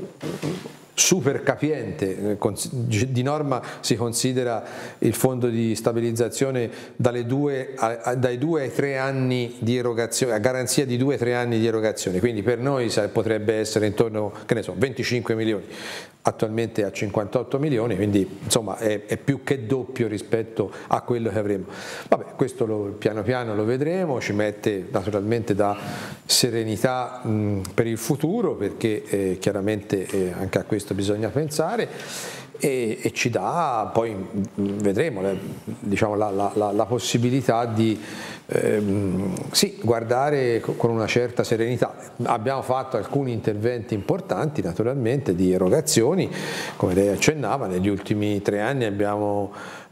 super capiente. Di norma si considera il fondo di stabilizzazione dalle due, a, dai due ai tre anni di erogazione, a garanzia di due o tre anni di erogazione, quindi per noi potrebbe essere intorno, che ne so, venticinque milioni, attualmente a cinquantotto milioni, quindi insomma è, è più che doppio rispetto a quello che avremo. Vabbè, questo lo, piano piano lo vedremo, ci mette naturalmente da serenità mh, per il futuro, perché eh, chiaramente eh, anche a questo bisogna pensare, e, e ci dà, poi vedremo, le, diciamo, la, la, la, la possibilità di ehm, sì, guardare con una certa serenità. Abbiamo fatto alcuni interventi importanti naturalmente di erogazioni, come lei accennava, negli ultimi tre anni abbiamo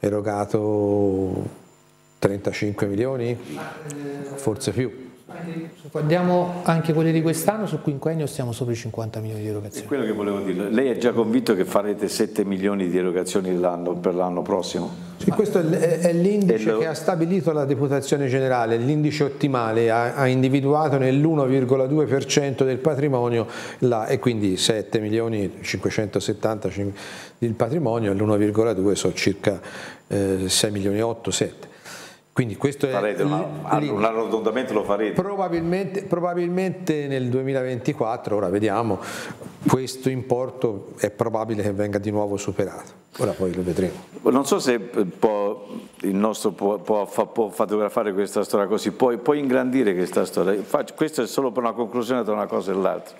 erogato trentacinque milioni, forse più. Se guardiamo anche quelli di quest'anno, sul quinquennio stiamo sopra i cinquanta milioni di erogazioni. È quello che volevo dire. Lei è già convinto che farete sette milioni di erogazioni per l'anno prossimo? Sì, questo è l'indice lo... che ha stabilito la Deputazione Generale, l'indice ottimale, ha, ha individuato nell'uno virgola due per cento del patrimonio là, e quindi sette milioni cinquecentosettanta del patrimonio, e l'uno virgola due sono circa eh, sei milioni otto sette. Quindi questo farete è una, un arrotondamento, lo farete? Probabilmente, probabilmente nel duemilaventiquattro, ora vediamo, questo importo è probabile che venga di nuovo superato, ora poi lo vedremo. Non so se può, il nostro può, può, può fotografare questa storia così, può, può ingrandire questa storia. Faccio, questo è solo per una conclusione tra una cosa e l'altra.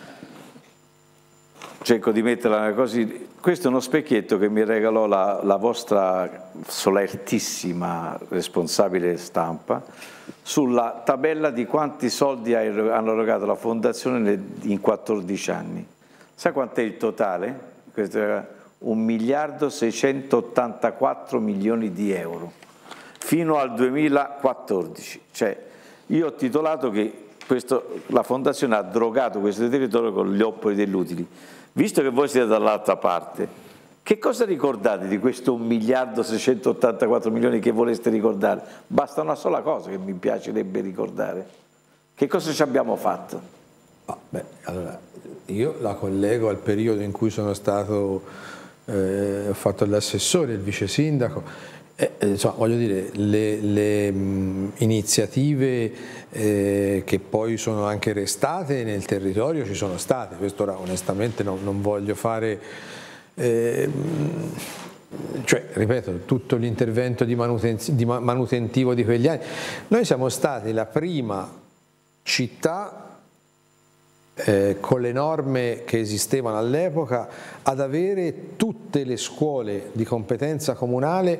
Cerco di metterla così. Questo è uno specchietto che mi regalò la, la vostra solertissima responsabile stampa sulla tabella di quanti soldi hanno erogato la Fondazione in quattordici anni. Sa quant'è il totale? Questo era un miliardo seicentottantaquattro milioni di euro fino al duemilaquattordici. Cioè, io ho titolato che questo, la Fondazione ha drogato questo territorio con gli oppori degli utili. Visto che voi siete dall'altra parte, che cosa ricordate di questo un miliardo seicentottantaquattro milioni che voleste ricordare? Basta una sola cosa che mi piacerebbe ricordare. Che cosa ci abbiamo fatto? Ah, beh, allora, io la collego al periodo in cui sono stato, eh, ho fatto l'assessore, il vice sindaco. Eh, insomma, voglio dire, le, le mh, iniziative eh, che poi sono anche restate nel territorio ci sono state, questo ora onestamente non, non voglio fare, eh, cioè ripeto, tutto l'intervento di, di manutentivo di quegli anni. Noi siamo stati la prima città Eh, con le norme che esistevano all'epoca ad avere tutte le scuole di competenza comunale,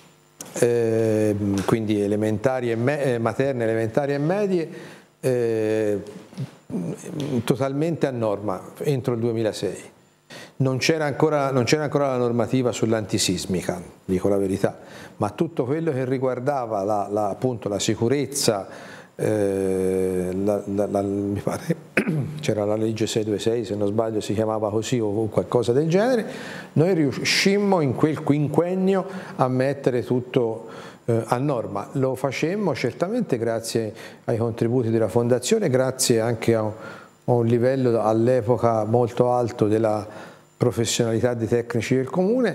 eh, quindi elementari e me materne, elementari e medie, eh, totalmente a norma entro il duemilasei. Non c'era ancora, non c'era ancora la normativa sull'antisismica, dico la verità, ma tutto quello che riguardava la, la, appunto, la sicurezza, Eh, la, la, la, mi pare c'era la legge seicentoventisei, se non sbaglio si chiamava così o qualcosa del genere, noi riuscimmo in quel quinquennio a mettere tutto eh, a norma. Lo facemmo certamente grazie ai contributi della Fondazione, grazie anche a, a un livello all'epoca molto alto della professionalità dei tecnici del comune.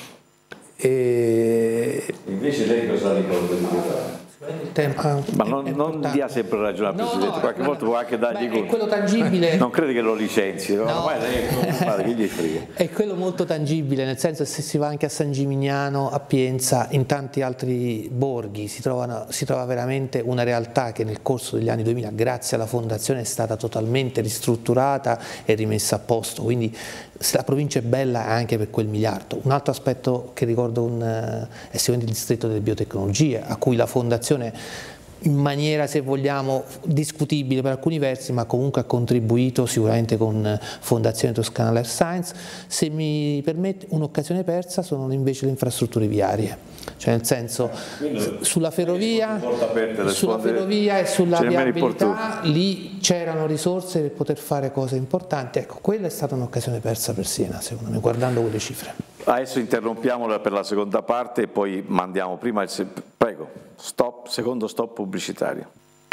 E invece lei cosa ricorda di questo? Tema, ma non, non dia sempre ragione al Presidente, no, no, qualche volta può anche dargli conto. È quello tangibile. Non credi che lo licenzi, no? No. È quello molto tangibile, nel senso che se si va anche a San Gimignano, a Pienza, in tanti altri borghi si, trovano, si trova veramente una realtà che nel corso degli anni duemila, grazie alla Fondazione, è stata totalmente ristrutturata e rimessa a posto, quindi la provincia è bella anche per quel miliardo. Un altro aspetto che ricordo un, è sicuramente il distretto delle biotecnologie, a cui la Fondazione in maniera, se vogliamo, discutibile per alcuni versi, ma comunque ha contribuito sicuramente con Fondazione Toscana Life Science. Se mi permette, un'occasione persa sono invece le infrastrutture viarie, cioè nel senso sulla ferrovia, sulla ferrovia e sulla viabilità lì c'erano risorse per poter fare cose importanti. Ecco, quella è stata un'occasione persa per Siena, secondo me, guardando quelle cifre. Adesso interrompiamola per la seconda parte e poi mandiamo prima il... Prego, stop, secondo stop pubblicitario.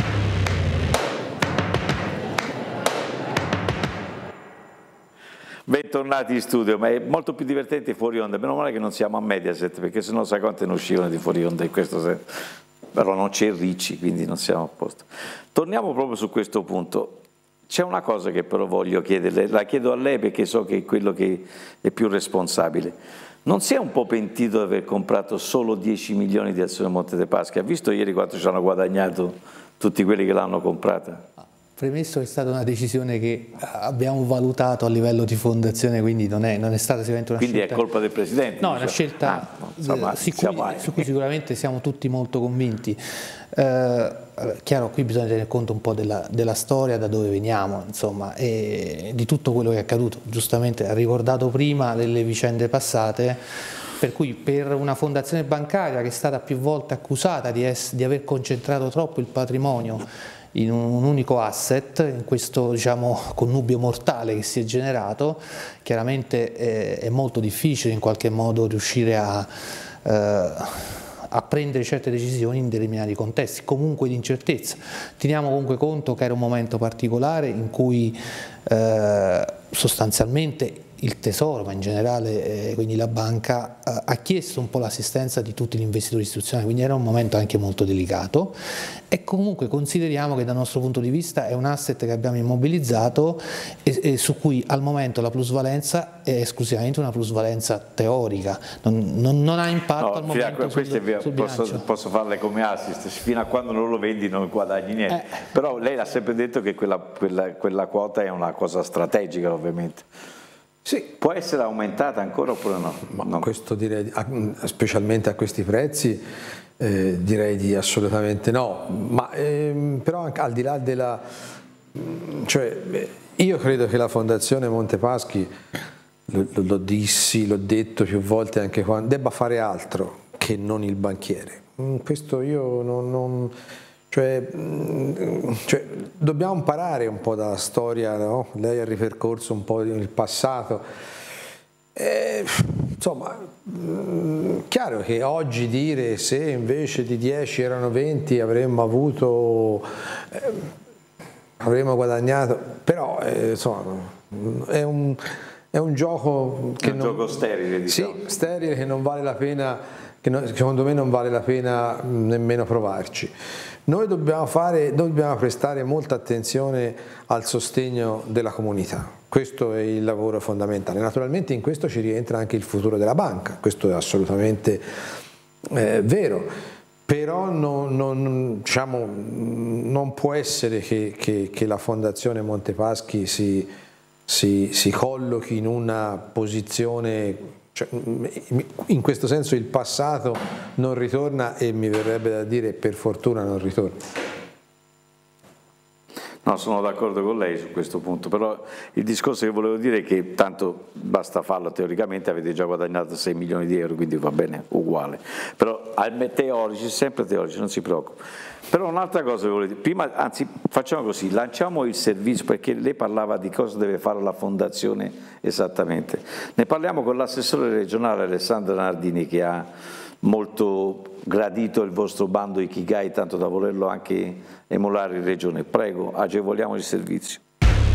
Bentornati in studio, ma è molto più divertente fuori onda, meno male che non siamo a Mediaset, perché sennò sai quante ne uscivano di fuori onda in questo senso. Però non c'è Ricci, quindi non siamo a posto. Torniamo proprio su questo punto. C'è una cosa che però voglio chiederle, la chiedo a lei perché so che è quello che è più responsabile. Non si è un po' pentito di aver comprato solo dieci milioni di azioni Monte dei Paschi? Ha visto ieri quanto ci hanno guadagnato tutti quelli che l'hanno comprata? Premesso che è stata una decisione che abbiamo valutato a livello di fondazione, quindi non è, non è stata sicuramente una quindi scelta... Quindi è colpa del Presidente? No, è una scelta ah, no, insomma, su, cui, su cui sicuramente siamo tutti molto convinti. Eh, chiaro, qui bisogna tenere conto un po' della, della storia, da dove veniamo, insomma, e di tutto quello che è accaduto. Giustamente ha ricordato prima delle vicende passate, per cui per una fondazione bancaria che è stata più volte accusata di, essere, di aver concentrato troppo il patrimonio in un unico asset, in questo, diciamo, connubio mortale che si è generato, chiaramente è, è molto difficile in qualche modo riuscire a, eh, a prendere certe decisioni in determinati contesti, comunque di incertezza. Teniamo comunque conto che era un momento particolare in cui eh, sostanzialmente il Tesoro, ma in generale eh, quindi la banca, eh, ha chiesto un po' l'assistenza di tutti gli investitori istituzionali, quindi era un momento anche molto delicato, e comunque consideriamo che dal nostro punto di vista è un asset che abbiamo immobilizzato e, e su cui al momento la plusvalenza è esclusivamente una plusvalenza teorica, non, non, non ha impatto no, al momento sul, via, sul posso, posso farle come assist, fino a quando non lo vendi non guadagni niente, eh. Però lei ha sempre detto che quella, quella, quella quota è una cosa strategica, ovviamente. Sì. Può essere aumentata ancora oppure no? Ma no. Questo direi, specialmente a questi prezzi, eh, direi di assolutamente no, ma ehm, però anche al di là della... cioè io credo che la Fondazione Monte Paschi, lo, lo dissi, l'ho detto più volte anche quando, debba fare altro che non il banchiere. Questo io non... non Cioè, cioè, dobbiamo imparare un po' dalla storia, no? Lei ha ripercorso un po' il passato. E, insomma, chiaro che oggi dire se invece di dieci erano venti avremmo avuto, eh, avremmo guadagnato, però eh, insomma, è un, è un gioco che un non, gioco sterile, diciamo. Sì, sterile, che non vale la pena, che non, secondo me non vale la pena nemmeno provarci. Noi dobbiamo, fare, dobbiamo prestare molta attenzione al sostegno della comunità, questo è il lavoro fondamentale. Naturalmente in questo ci rientra anche il futuro della banca, questo è assolutamente eh, vero, però non, non, diciamo, non può essere che, che, che la Fondazione Monte Paschi si, si, si collochi in una posizione... Cioè, in questo senso il passato non ritorna e mi verrebbe da dire per fortuna non ritorna. No, sono d'accordo con lei su questo punto, però il discorso che volevo dire è che tanto basta farlo teoricamente, avete già guadagnato sei milioni di euro, quindi va bene, uguale. Però teorici, sempre teorici, non si preoccupi. Però un'altra cosa che volevo dire, prima, anzi facciamo così, lanciamo il servizio, perché lei parlava di cosa deve fare la Fondazione esattamente. Ne parliamo con l'assessore regionale Alessandra Nardini, che ha molto gradito il vostro bando Ikigai, tanto da volerlo anche emulare in regione. Prego, agevoliamo il servizio.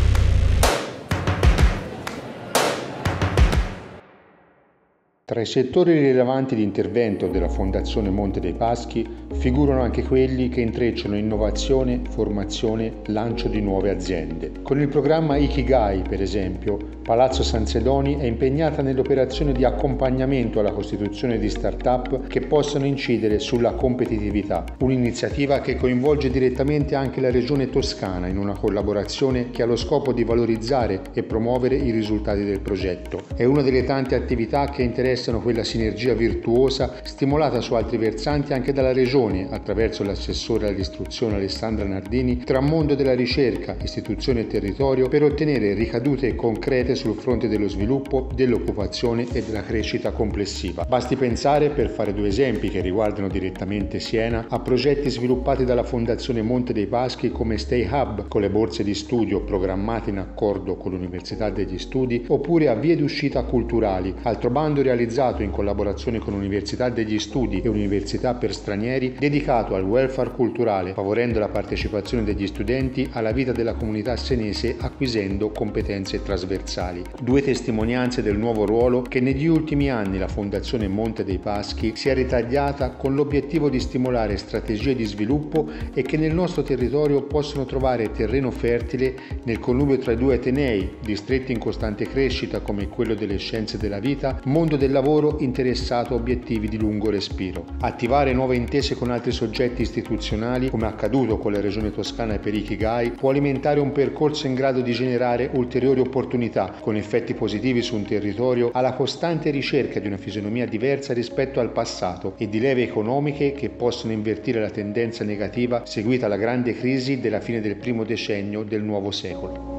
Tra i settori rilevanti di intervento della Fondazione Monte dei Paschi figurano anche quelli che intrecciano innovazione, formazione, lancio di nuove aziende. Con il programma Ikigai, per esempio, Palazzo Sansedoni è impegnata nell'operazione di accompagnamento alla costituzione di start-up che possano incidere sulla competitività, un'iniziativa che coinvolge direttamente anche la Regione Toscana in una collaborazione che ha lo scopo di valorizzare e promuovere i risultati del progetto. È una delle tante attività che interessano attestano quella sinergia virtuosa stimolata su altri versanti anche dalla Regione attraverso l'assessore all'istruzione Alessandra Nardini tra mondo della ricerca, istituzione e territorio per ottenere ricadute concrete sul fronte dello sviluppo, dell'occupazione e della crescita complessiva. Basti pensare, per fare due esempi che riguardano direttamente Siena, a progetti sviluppati dalla Fondazione Monte dei Paschi come Stay Hub con le borse di studio programmate in accordo con l'Università degli Studi, oppure a vie d'uscita culturali, altro bando realizzato in collaborazione con l'Università degli Studi e Università per stranieri dedicato al welfare culturale, favorendo la partecipazione degli studenti alla vita della comunità senese acquisendo competenze trasversali. Due testimonianze del nuovo ruolo che negli ultimi anni la Fondazione Monte dei Paschi si è ritagliata con l'obiettivo di stimolare strategie di sviluppo e che nel nostro territorio possono trovare terreno fertile nel connubio tra i due atenei, distretti in costante crescita come quello delle scienze della vita, mondo del lavoro interessato a obiettivi di lungo respiro. Attivare nuove intese con altri soggetti istituzionali, come accaduto con la Regione Toscana per Ikigai, può alimentare un percorso in grado di generare ulteriori opportunità, con effetti positivi su un territorio alla costante ricerca di una fisionomia diversa rispetto al passato e di leve economiche che possono invertire la tendenza negativa seguita alla grande crisi della fine del primo decennio del nuovo secolo.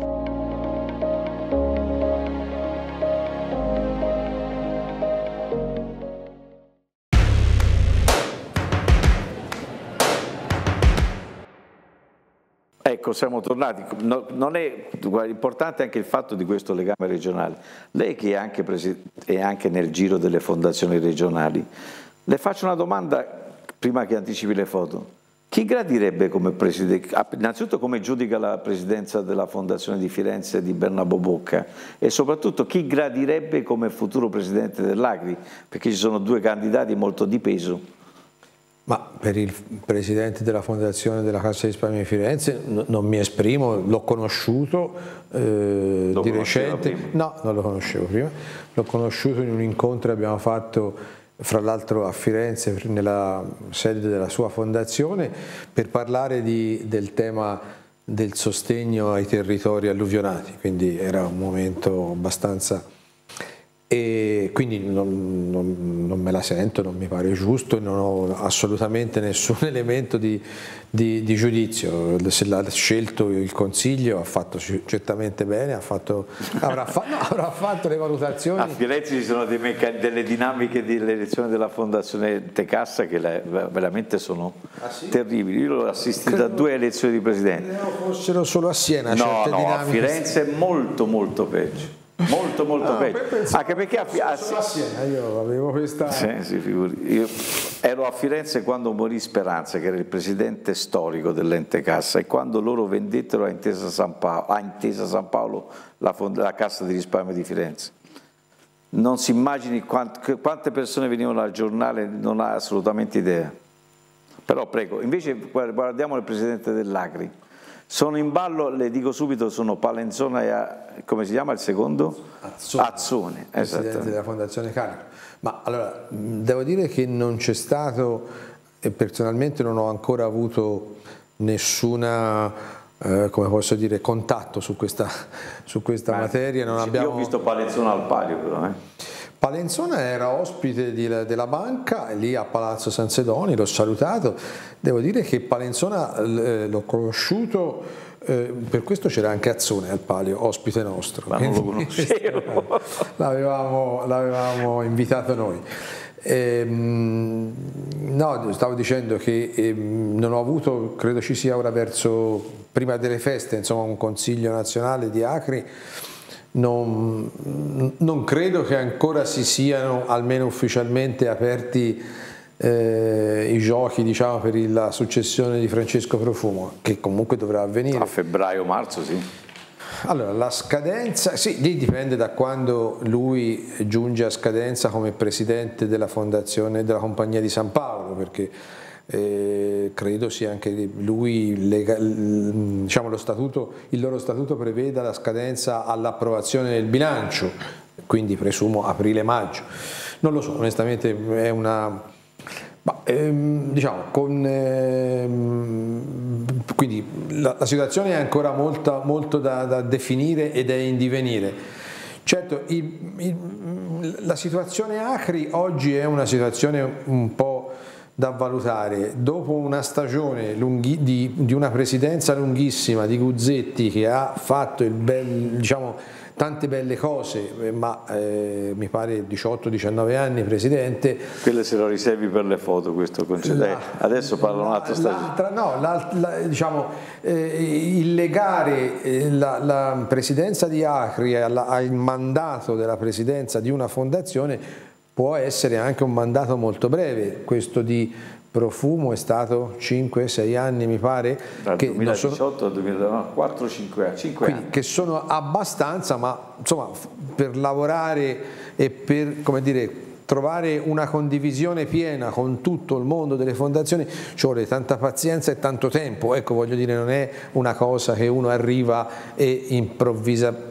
Ecco, siamo tornati. No, non è importante anche il fatto di questo legame regionale. Lei che è anche, è anche nel giro delle fondazioni regionali, le faccio una domanda prima che anticipi le foto. Chi gradirebbe come presidente, innanzitutto come giudica la presidenza della Fondazione di Firenze di Bernabò Bocca e soprattutto chi gradirebbe come futuro presidente dell'Acri, perché ci sono due candidati molto di peso. Ma per il presidente della Fondazione della Cassa di risparmio di Firenze no, non mi esprimo, l'ho conosciuto eh, di recente, prima. no, non lo conoscevo prima, l'ho conosciuto in un incontro che abbiamo fatto fra l'altro a Firenze nella sede della sua fondazione per parlare di, del tema del sostegno ai territori alluvionati, quindi era un momento abbastanza... E quindi non, non, non me la sento, non mi pare giusto, non ho assolutamente nessun elemento di, di, di giudizio. Se l'ha scelto il Consiglio ha fatto certamente bene, ha fatto, avrà, fa, no, avrà fatto le valutazioni. A Firenze ci sono dei delle dinamiche dell'elezione della Fondazione Tecassa che la, veramente sono ah, sì? terribili. Io l'ho assistito Credo a due elezioni di Presidente. No, fossero solo a Siena. No, certe no, dinamiche... a Firenze è molto molto peggio. Molto molto ah, peggio, anche perché a, a, a Siena io avevo questa... Sì, sì, figuri. Io ero a Firenze quando morì Speranza, che era il presidente storico dell'ente Cassa, e quando loro vendettero a Intesa San Paolo, a Intesa San Paolo la, la Cassa di risparmio di Firenze. Non si immagini quant, quante persone venivano al giornale, non ha assolutamente idea. Però prego, invece guardiamo il presidente dell'Acri. Sono in ballo, le dico subito, sono Palenzona e, come si chiama il secondo? Azzone, Azzone, presidente della Fondazione Carico. Ma allora, devo dire che non c'è stato, e personalmente non ho ancora avuto nessuna, eh, come posso dire, contatto su questa, su questa Beh, materia. Non abbiamo... Io ho visto Palenzona al palio però, eh. Palenzona era ospite di, della banca lì a Palazzo San Sedoni, l'ho salutato, devo dire che Palenzona eh, l'ho conosciuto, eh, per questo c'era anche Azzone al palio, ospite nostro. Ma non lo conoscevo. L'avevamo invitato noi. Eh, no, stavo dicendo che eh, non ho avuto, credo ci sia ora verso, prima delle feste, insomma, un Consiglio nazionale di Acri. Non, non credo che ancora si siano, almeno ufficialmente, aperti eh, i giochi, diciamo, per la successione di Francesco Profumo, che comunque dovrà avvenire. A febbraio-marzo, sì. Allora, la scadenza, sì, lì dipende da quando lui giunge a scadenza come presidente della fondazione della Compagnia di San Paolo, perché Eh, credo sia anche lui, lega, diciamo, lo statuto, il loro statuto preveda la scadenza all'approvazione del bilancio, quindi presumo aprile-maggio. Non lo so, onestamente è una... Ma, ehm, diciamo, con, ehm, quindi la, la situazione è ancora molta, molto da, da definire ed è in divenire. Certo, il, il, la situazione Acri oggi è una situazione un po' da valutare. Dopo una stagione lunghi, di, di una presidenza lunghissima di Guzzetti, che ha fatto il bel, diciamo, tante belle cose, ma eh, mi pare diciotto diciannove anni presidente. Quelle se lo riservi per le foto, questo concedere. Adesso parlo un altro stagione. No, la, la, diciamo, eh, il legare eh, la, la presidenza di Acri alla, al mandato della presidenza di una fondazione può essere anche un mandato molto breve. Questo di Profumo è stato cinque sei anni, mi pare, dal che duemiladiciotto al duemilanove, quattro cinque anni, che sono abbastanza, ma insomma per lavorare e per, come dire, trovare una condivisione piena con tutto il mondo delle fondazioni ci vuole tanta pazienza e tanto tempo. Ecco, voglio dire, non è una cosa che uno arriva e improvvisa.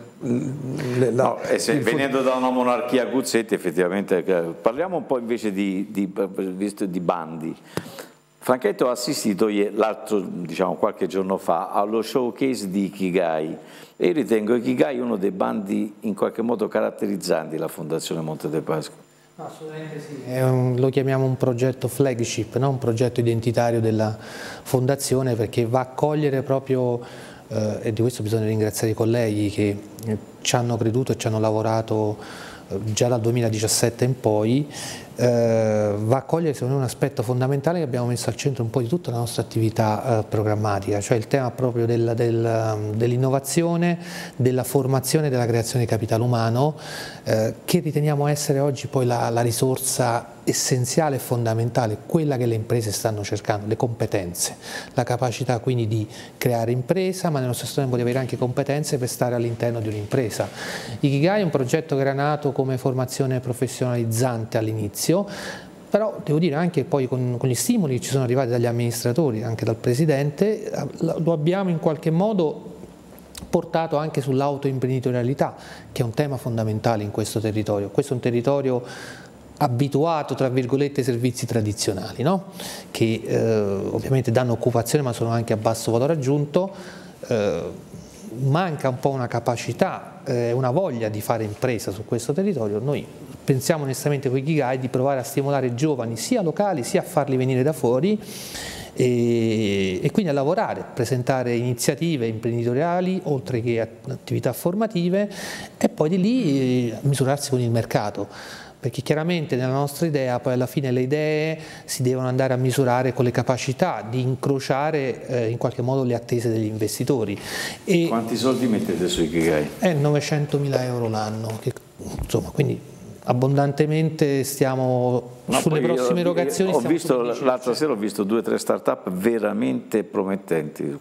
La, no, e se venendo da una monarchia Guzzetti, effettivamente. Parliamo un po' invece di, di, visto, di bandi. Franchetto ha assistito l'altro, diciamo qualche giorno fa, allo showcase di Ikigai e io ritengo Ikigai uno dei bandi in qualche modo caratterizzanti la Fondazione Monte dei Paschi. No, assolutamente sì. È un, lo chiamiamo un progetto flagship, no? Un progetto identitario della Fondazione, perché va a cogliere proprio Uh, e di questo bisogna ringraziare i colleghi che eh, ci hanno creduto e ci hanno lavorato uh, già dal duemiladiciassette in poi, uh, va a cogliere secondo me un aspetto fondamentale che abbiamo messo al centro un po' di tutta la nostra attività uh, programmatica, cioè il tema proprio del, del, dell'innovazione, della formazione e della creazione di capitale umano, uh, che riteniamo essere oggi poi la, la risorsa essenziale e fondamentale, quella che le imprese stanno cercando, le competenze, la capacità quindi di creare impresa, ma nello stesso tempo di avere anche competenze per stare all'interno di un'impresa. Ikigai è un progetto che era nato come formazione professionalizzante all'inizio, però devo dire anche poi con, con gli stimoli che ci sono arrivati dagli amministratori, anche dal Presidente, lo abbiamo in qualche modo portato anche sull'autoimprenditorialità, che è un tema fondamentale in questo territorio. Questo è un territorio abituato tra virgolette ai servizi tradizionali, no? Che eh, ovviamente danno occupazione ma sono anche a basso valore aggiunto, eh, manca un po' una capacità, eh, una voglia di fare impresa su questo territorio. Noi pensiamo onestamente con Ikigai di provare a stimolare giovani sia locali sia a farli venire da fuori e, e quindi a lavorare, presentare iniziative imprenditoriali oltre che attività formative e poi di lì eh, misurarsi con il mercato. Perché chiaramente nella nostra idea poi alla fine le idee si devono andare a misurare con le capacità di incrociare eh, in qualche modo le attese degli investitori. E quanti soldi mettete su Ikigai? È novecentomila euro l'anno, insomma, quindi abbondantemente stiamo no, sulle prossime io, erogazioni. Ho visto l'altra sera ho visto due o tre start-up veramente promettenti.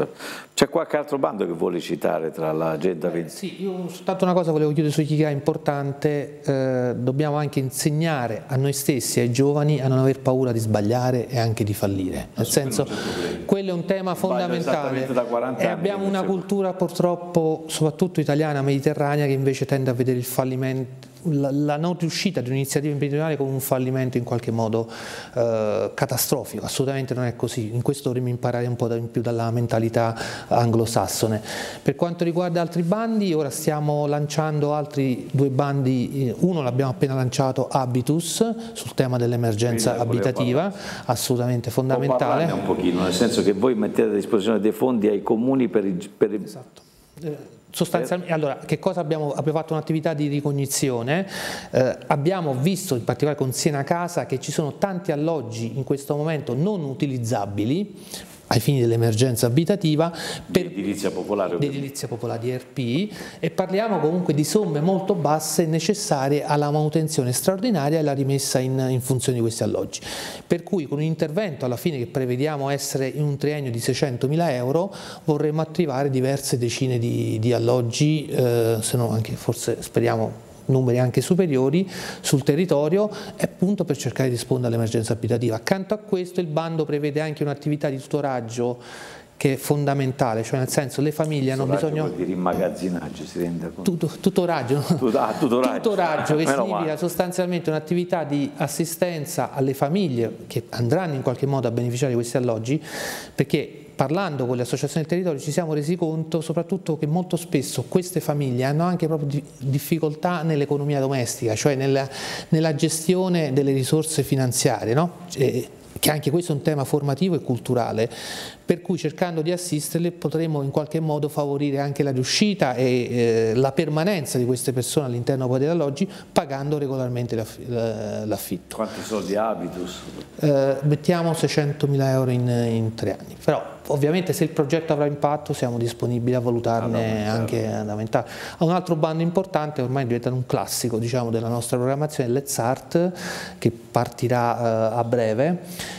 C'è qualche altro bando che vuole citare tra l'Agenda venti? Eh, sì, io soltanto una cosa volevo chiudere su Ikigai importante, eh, dobbiamo anche insegnare a noi stessi, ai giovani, a non aver paura di sbagliare e anche di fallire. Nel senso, quello è un tema fondamentale e abbiamo una cultura purtroppo, soprattutto italiana, mediterranea, che invece tende a vedere il fallimento, La, la non riuscita di un'iniziativa imprenditoriale come un fallimento in qualche modo eh, catastrofico. Assolutamente non è così. In questo dovremmo imparare un po' in più dalla mentalità anglosassone. Per quanto riguarda altri bandi, ora stiamo lanciando altri due bandi. Uno l'abbiamo appena lanciato, Habitus, sul tema dell'emergenza abitativa, assolutamente fondamentale. Un pochino, nel senso che voi mettete a disposizione dei fondi ai comuni per i... Per... Esatto. Eh, Sostanzialmente, allora, che cosa abbiamo? Abbiamo fatto un'attività di ricognizione, eh, abbiamo visto in particolare con Siena Casa che ci sono tanti alloggi in questo momento non utilizzabili ai fini dell'emergenza abitativa per edilizia popolare, di edilizia popolare di E R P, e parliamo comunque di somme molto basse necessarie alla manutenzione straordinaria e alla rimessa in, in funzione di questi alloggi, per cui con un intervento alla fine che prevediamo essere in un triennio di seicentomila euro vorremmo attivare diverse decine di, di alloggi, eh, se no anche forse speriamo numeri anche superiori sul territorio, appunto per cercare di rispondere all'emergenza abitativa. Accanto a questo il bando prevede anche un'attività di tutoraggio che è fondamentale, cioè nel senso le famiglie hanno bisogno di rimmagazzinaggio, si rende conto? Tuto, tutoraggio, Tut ah, tutoraggio. tutoraggio che significa male. sostanzialmente un'attività di assistenza alle famiglie che andranno in qualche modo a beneficiare di questi alloggi, perché parlando con le associazioni del territorio ci siamo resi conto soprattutto che molto spesso queste famiglie hanno anche proprio di, difficoltà nell'economia domestica, cioè nella, nella gestione delle risorse finanziarie, no? E, che anche questo è un tema formativo e culturale, per cui cercando di assisterle potremo in qualche modo favorire anche la riuscita e eh, la permanenza di queste persone all'interno poi degli alloggi, pagando regolarmente l'affitto. Quanti soldi ha Habitus? Eh, mettiamo seicentomila euro in, in tre anni, però ovviamente se il progetto avrà impatto siamo disponibili a valutarne anche ad aumentare. Un altro bando importante, ormai diventa un classico, diciamo, della nostra programmazione, Let's Art, che partirà eh, a breve.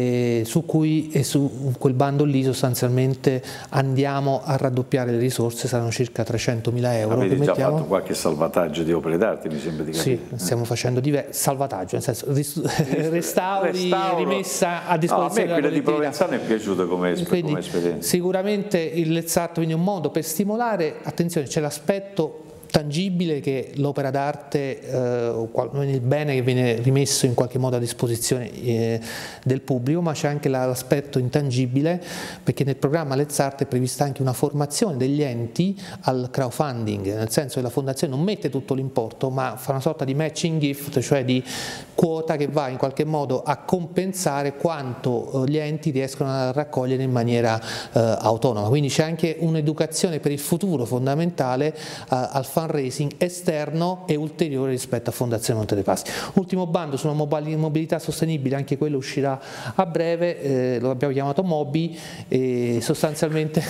E su cui e su quel bando lì sostanzialmente andiamo a raddoppiare le risorse, saranno circa trecentomila euro. Avete che già mettiamo. fatto qualche salvataggio di opere d'arte, mi sembra di capire? Sì, stiamo facendo diversi salvataggio, nel senso restauri, Restauro. rimessa a disposizione. No, a me quella di politica. Provenzano è piaciuta come, Quindi, come esperienza. Sicuramente il Let's Art quindi è un modo per stimolare, attenzione, c'è l'aspetto tangibile che l'opera d'arte, eh, il bene che viene rimesso in qualche modo a disposizione eh, del pubblico, ma c'è anche l'aspetto intangibile, perché nel programma Let's Art è prevista anche una formazione degli enti al crowdfunding, nel senso che la fondazione non mette tutto l'importo ma fa una sorta di matching gift, cioè di quota che va in qualche modo a compensare quanto gli enti riescono a raccogliere in maniera eh, autonoma, quindi c'è anche un'educazione per il futuro fondamentale eh, al fundraising esterno e ulteriore rispetto a Fondazione Monte dei Paschi. Ultimo bando sulla mobilità sostenibile, anche quello uscirà a breve, eh, lo abbiamo chiamato Mobi, e sostanzialmente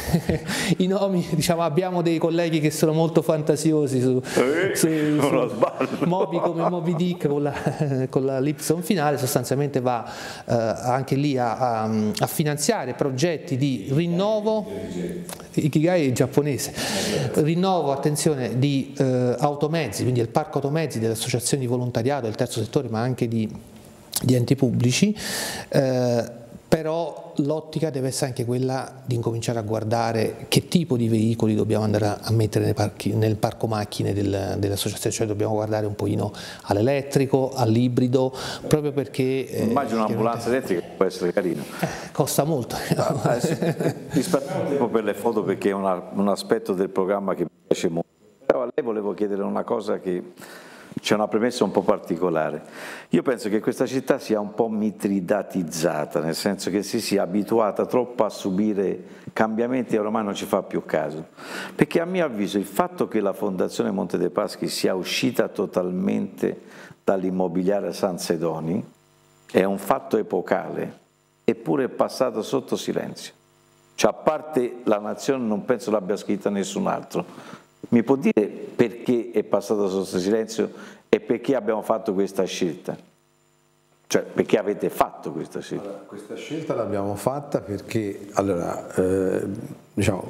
i nomi, diciamo, abbiamo dei colleghi che sono molto fantasiosi su, eh, su, su su Mobi come Moby Dick con la, con la Lipson finale, sostanzialmente va eh, anche lì a, a, a finanziare progetti di rinnovo, Ikigai è giapponese, rinnovo, attenzione, di Eh, automezzi, quindi il parco automezzi delle associazioni di volontariato del terzo settore, ma anche di, di enti pubblici, eh, però l'ottica deve essere anche quella di incominciare a guardare che tipo di veicoli dobbiamo andare a, a mettere nei parchi, nel parco macchine del, delle associazioni, cioè dobbiamo guardare un pochino all'elettrico, all'ibrido, proprio perché... Eh, Immagino un'ambulanza elettrica può essere carina. Eh, costa molto. Ah, risparmiamo tempo per le foto perché è una, un aspetto del programma che mi piace molto. Però a lei volevo chiedere una cosa, che c'è una premessa un po' particolare. Io penso che questa città sia un po' mitridatizzata, nel senso che si sia abituata troppo a subire cambiamenti e ormai non ci fa più caso. Perché a mio avviso il fatto che la Fondazione Monte dei Paschi sia uscita totalmente dall'immobiliare San Sedoni è un fatto epocale, eppure è passato sotto silenzio. Cioè, a parte la Nazione non penso l'abbia scritta nessun altro. Mi può dire perché è passato sotto silenzio e perché abbiamo fatto questa scelta? Cioè, perché avete fatto questa scelta? Allora, questa scelta l'abbiamo fatta perché, allora, eh, diciamo,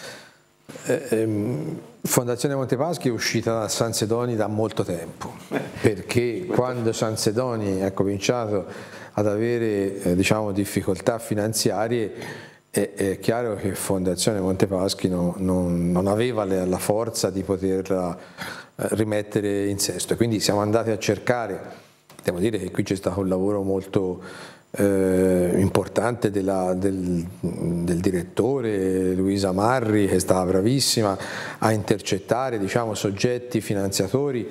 eh, ehm, Fondazione Monte Paschi è uscita da San Sedoni da molto tempo, perché quando San Sedoni ha cominciato ad avere, eh, diciamo, difficoltà finanziarie, È, è chiaro che Fondazione Monte Paschi no, non, non aveva le, la forza di poterla eh, rimettere in sesto, quindi siamo andati a cercare, devo dire che qui c'è stato un lavoro molto eh, importante della, del, del direttore Luisa Marri, che è stata bravissima a intercettare, diciamo, soggetti finanziatori.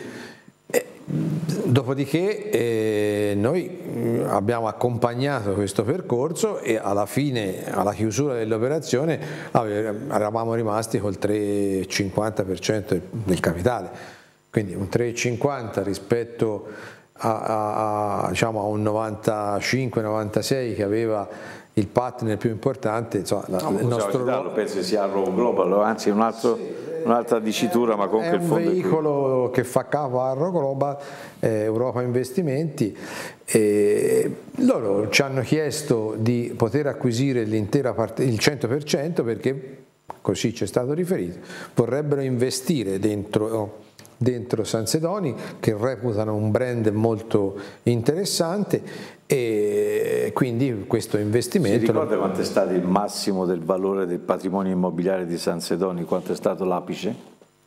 Dopodiché eh, noi abbiamo accompagnato questo percorso e alla fine, alla chiusura dell'operazione, eravamo rimasti col tre virgola cinquanta per cento del capitale, quindi un tre virgola cinquanta rispetto a, a, a, diciamo, a un novantacinque novantasei che aveva il partner più importante. Insomma, no, il nostro citarlo, penso sia Arrow Global, anzi un altro... Sì. Un'altra dicitura, ma comunque è un il fondo veicolo che fa capo a Arrow Global, eh, Europa Investimenti, e loro ci hanno chiesto di poter acquisire l'intera parte, il cento per cento, perché così ci è stato riferito, vorrebbero investire dentro, dentro San Sedoni, che reputano un brand molto interessante, e quindi questo investimento... Si ricorda quanto è stato il massimo del valore del patrimonio immobiliare di San Sedoni? Quanto è stato l'apice?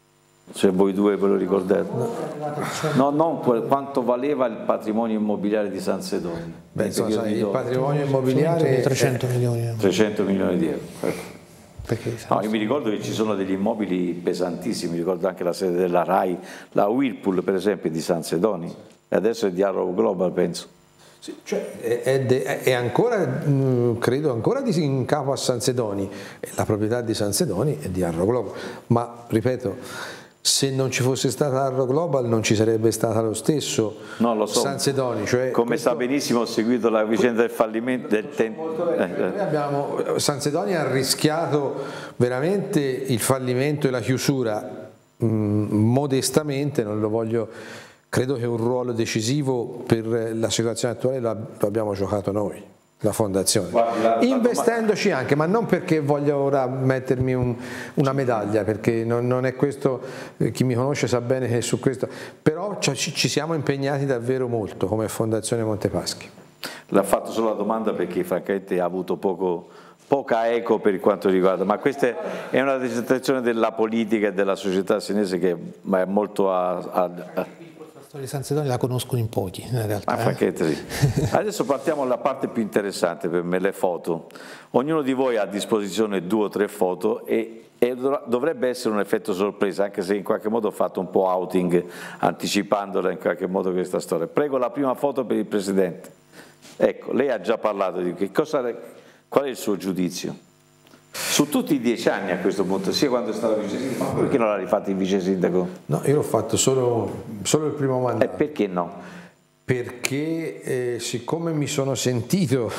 Se voi due ve lo ricordate. No, non quanto valeva il patrimonio immobiliare di San Sedoni. Beh, insomma, sai, il patrimonio immobiliare trecento milioni. trecento milioni di euro. Perché, no, io mi ricordo che ci sono degli immobili pesantissimi, mi ricordo anche la sede della RAI, la Whirlpool per esempio di San Sedoni, e adesso è di Arrow Global, penso. Sì, cioè è, è, è ancora, credo ancora di, in capo a San Sedoni, la proprietà di San Sedoni è di Arrow Global, ma ripeto, se non ci fosse stata Arrow Global non ci sarebbe stata lo stesso no, lo so. San Sedoni. Cioè come questo, sa benissimo, ho seguito la vicenda del fallimento del tempo. Eh, Noi abbiamo, San Sedoni ha rischiato veramente il fallimento e la chiusura mh, modestamente, non lo voglio, credo che un ruolo decisivo per la situazione attuale lo abbiamo giocato noi, la fondazione, investendoci anche, ma non perché voglio ora mettermi un, una medaglia, perché non, non è questo, chi mi conosce sa bene che è su questo, però ci, ci siamo impegnati davvero molto come Fondazione Montepaschi. L'ha fatto solo la domanda perché francamente ha avuto poco, poca eco per quanto riguarda, ma questa è una dimostrazione della politica e della società senese che è molto a, a, a la storia di San Sedoni la conoscono in pochi in realtà. Ah, eh? sì. Adesso partiamo dalla parte più interessante per me, le foto. Ognuno di voi ha a disposizione due o tre foto e, e dovrebbe essere un effetto sorpresa, anche se in qualche modo ho fatto un po' outing anticipandola in qualche modo questa storia. Prego la prima foto per il Presidente. Ecco, lei ha già parlato di che cosa, qual è il suo giudizio? Su tutti i dieci anni a questo punto, sia quando è stato vice sindaco, ma perché non l'ha rifatto il vice sindaco? No, io l'ho fatto solo, solo il primo mandato. E perché no? Perché eh, siccome mi sono sentito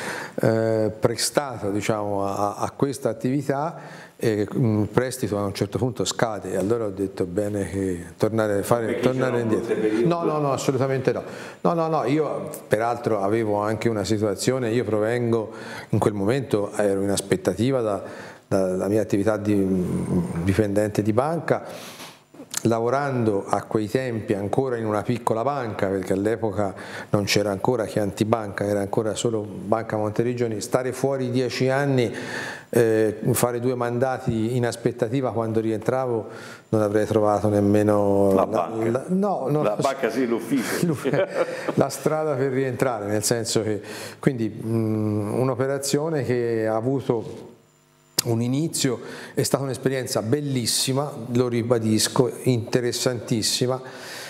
eh, prestato, diciamo, a, a questa attività, eh, il prestito a un certo punto scade e allora ho detto bene che tornare, a fare, tornare indietro. No, no, no, assolutamente no. No, no, no, io peraltro avevo anche una situazione, io provengo, in quel momento ero in aspettativa da, dalla mia attività di dipendente di banca, lavorando a quei tempi ancora in una piccola banca, perché all'epoca non c'era ancora Chianti Banca, era ancora solo Banca Monteriggioni, stare fuori dieci anni, eh, fare due mandati in aspettativa, quando rientravo non avrei trovato nemmeno la banca, la, no, no, la banca sì, l'ufficio, la strada per rientrare, nel senso che, quindi un'operazione che ha avuto un inizio, è stata un'esperienza bellissima, lo ribadisco, interessantissima,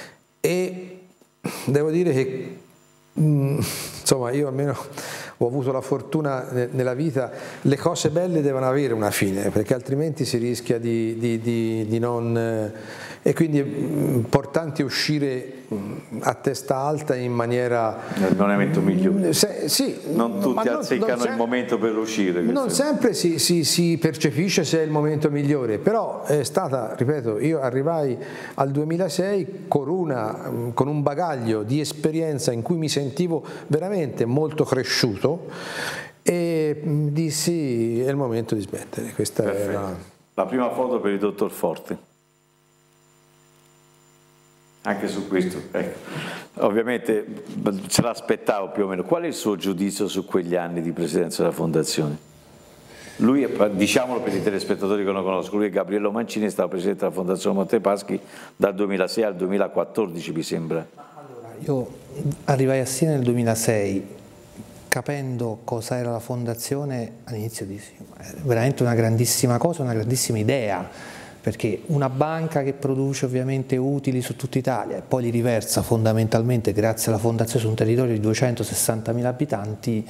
e devo dire che mh, insomma io almeno ho avuto la fortuna nella vita, le cose belle devono avere una fine, perché altrimenti si rischia di, di, di, di non... E quindi è importante uscire a testa alta in maniera... Nel momento migliore. Se, sì, non tutti non, azzeccano non il momento per uscire. Non sempre si, si, si percepisce se è il momento migliore, però è stata, ripeto, io arrivai al duemilasei con, una, con un bagaglio di esperienza in cui mi sentivo veramente molto cresciuto e dissi è il momento di smettere. Questa era... La prima foto per il dottor Forte. Anche su questo, ecco. Ovviamente ce l'aspettavo più o meno. Qual è il suo giudizio su quegli anni di presidenza della Fondazione? Lui, diciamolo per i telespettatori che non conoscono, lui è Gabriello Mancini, è stato presidente della Fondazione Montepaschi dal duemilasei al duemilaquattordici, mi sembra. Allora, io arrivai a Siena nel duemilasei, capendo cosa era la Fondazione, all'inizio dissi, è veramente una grandissima cosa, una grandissima idea, perché una banca che produce ovviamente utili su tutta Italia e poi li riversa fondamentalmente grazie alla fondazione su un territorio di duecentosessantamila abitanti,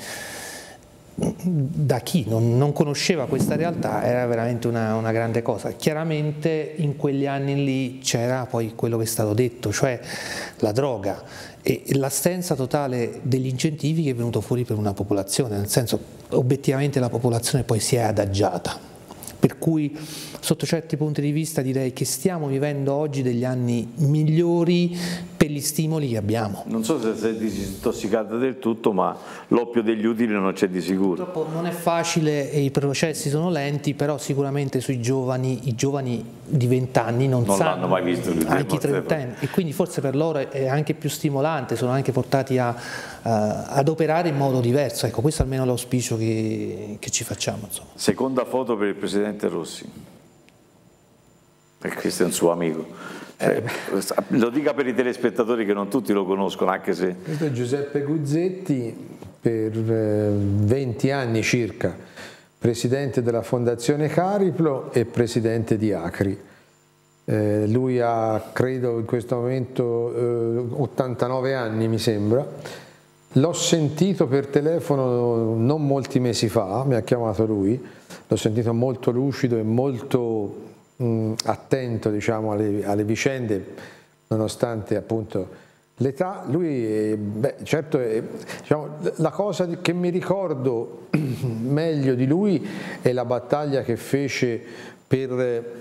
da chi non, non conosceva questa realtà era veramente una, una grande cosa. Chiaramente in quegli anni lì c'era poi quello che è stato detto, cioè la droga e l'assenza totale degli incentivi che è venuto fuori per una popolazione, nel senso obiettivamente la popolazione poi si è adagiata. Per cui sotto certi punti di vista direi che stiamo vivendo oggi degli anni migliori per gli stimoli che abbiamo. Non so se sei disintossicata del tutto, ma l'oppio degli utili non c'è di sicuro. Purtroppo non è facile e i processi sono lenti, però sicuramente sui giovani, i giovani di vent'anni non, non sanno, mai visto anche i trentenni, e quindi forse per loro è anche più stimolante, sono anche portati a, uh, ad operare in modo diverso. Ecco, questo è almeno l'auspicio che, che ci facciamo. Insomma. Seconda foto per il Presidente Rossi. E questo è un suo amico. Cioè, eh. Lo dica per i telespettatori che non tutti lo conoscono, anche se... Questo è Giuseppe Guzzetti, per venti anni circa, presidente della Fondazione Cariplo e presidente di Acri. Eh, lui ha, credo in questo momento, eh, ottantanove anni mi sembra. L'ho sentito per telefono non molti mesi fa, mi ha chiamato lui, l'ho sentito molto lucido e molto mh, attento, diciamo, alle, alle vicende, nonostante appunto l'età. Lui, beh, certo, è, diciamo, la cosa che mi ricordo meglio di lui è la battaglia che fece per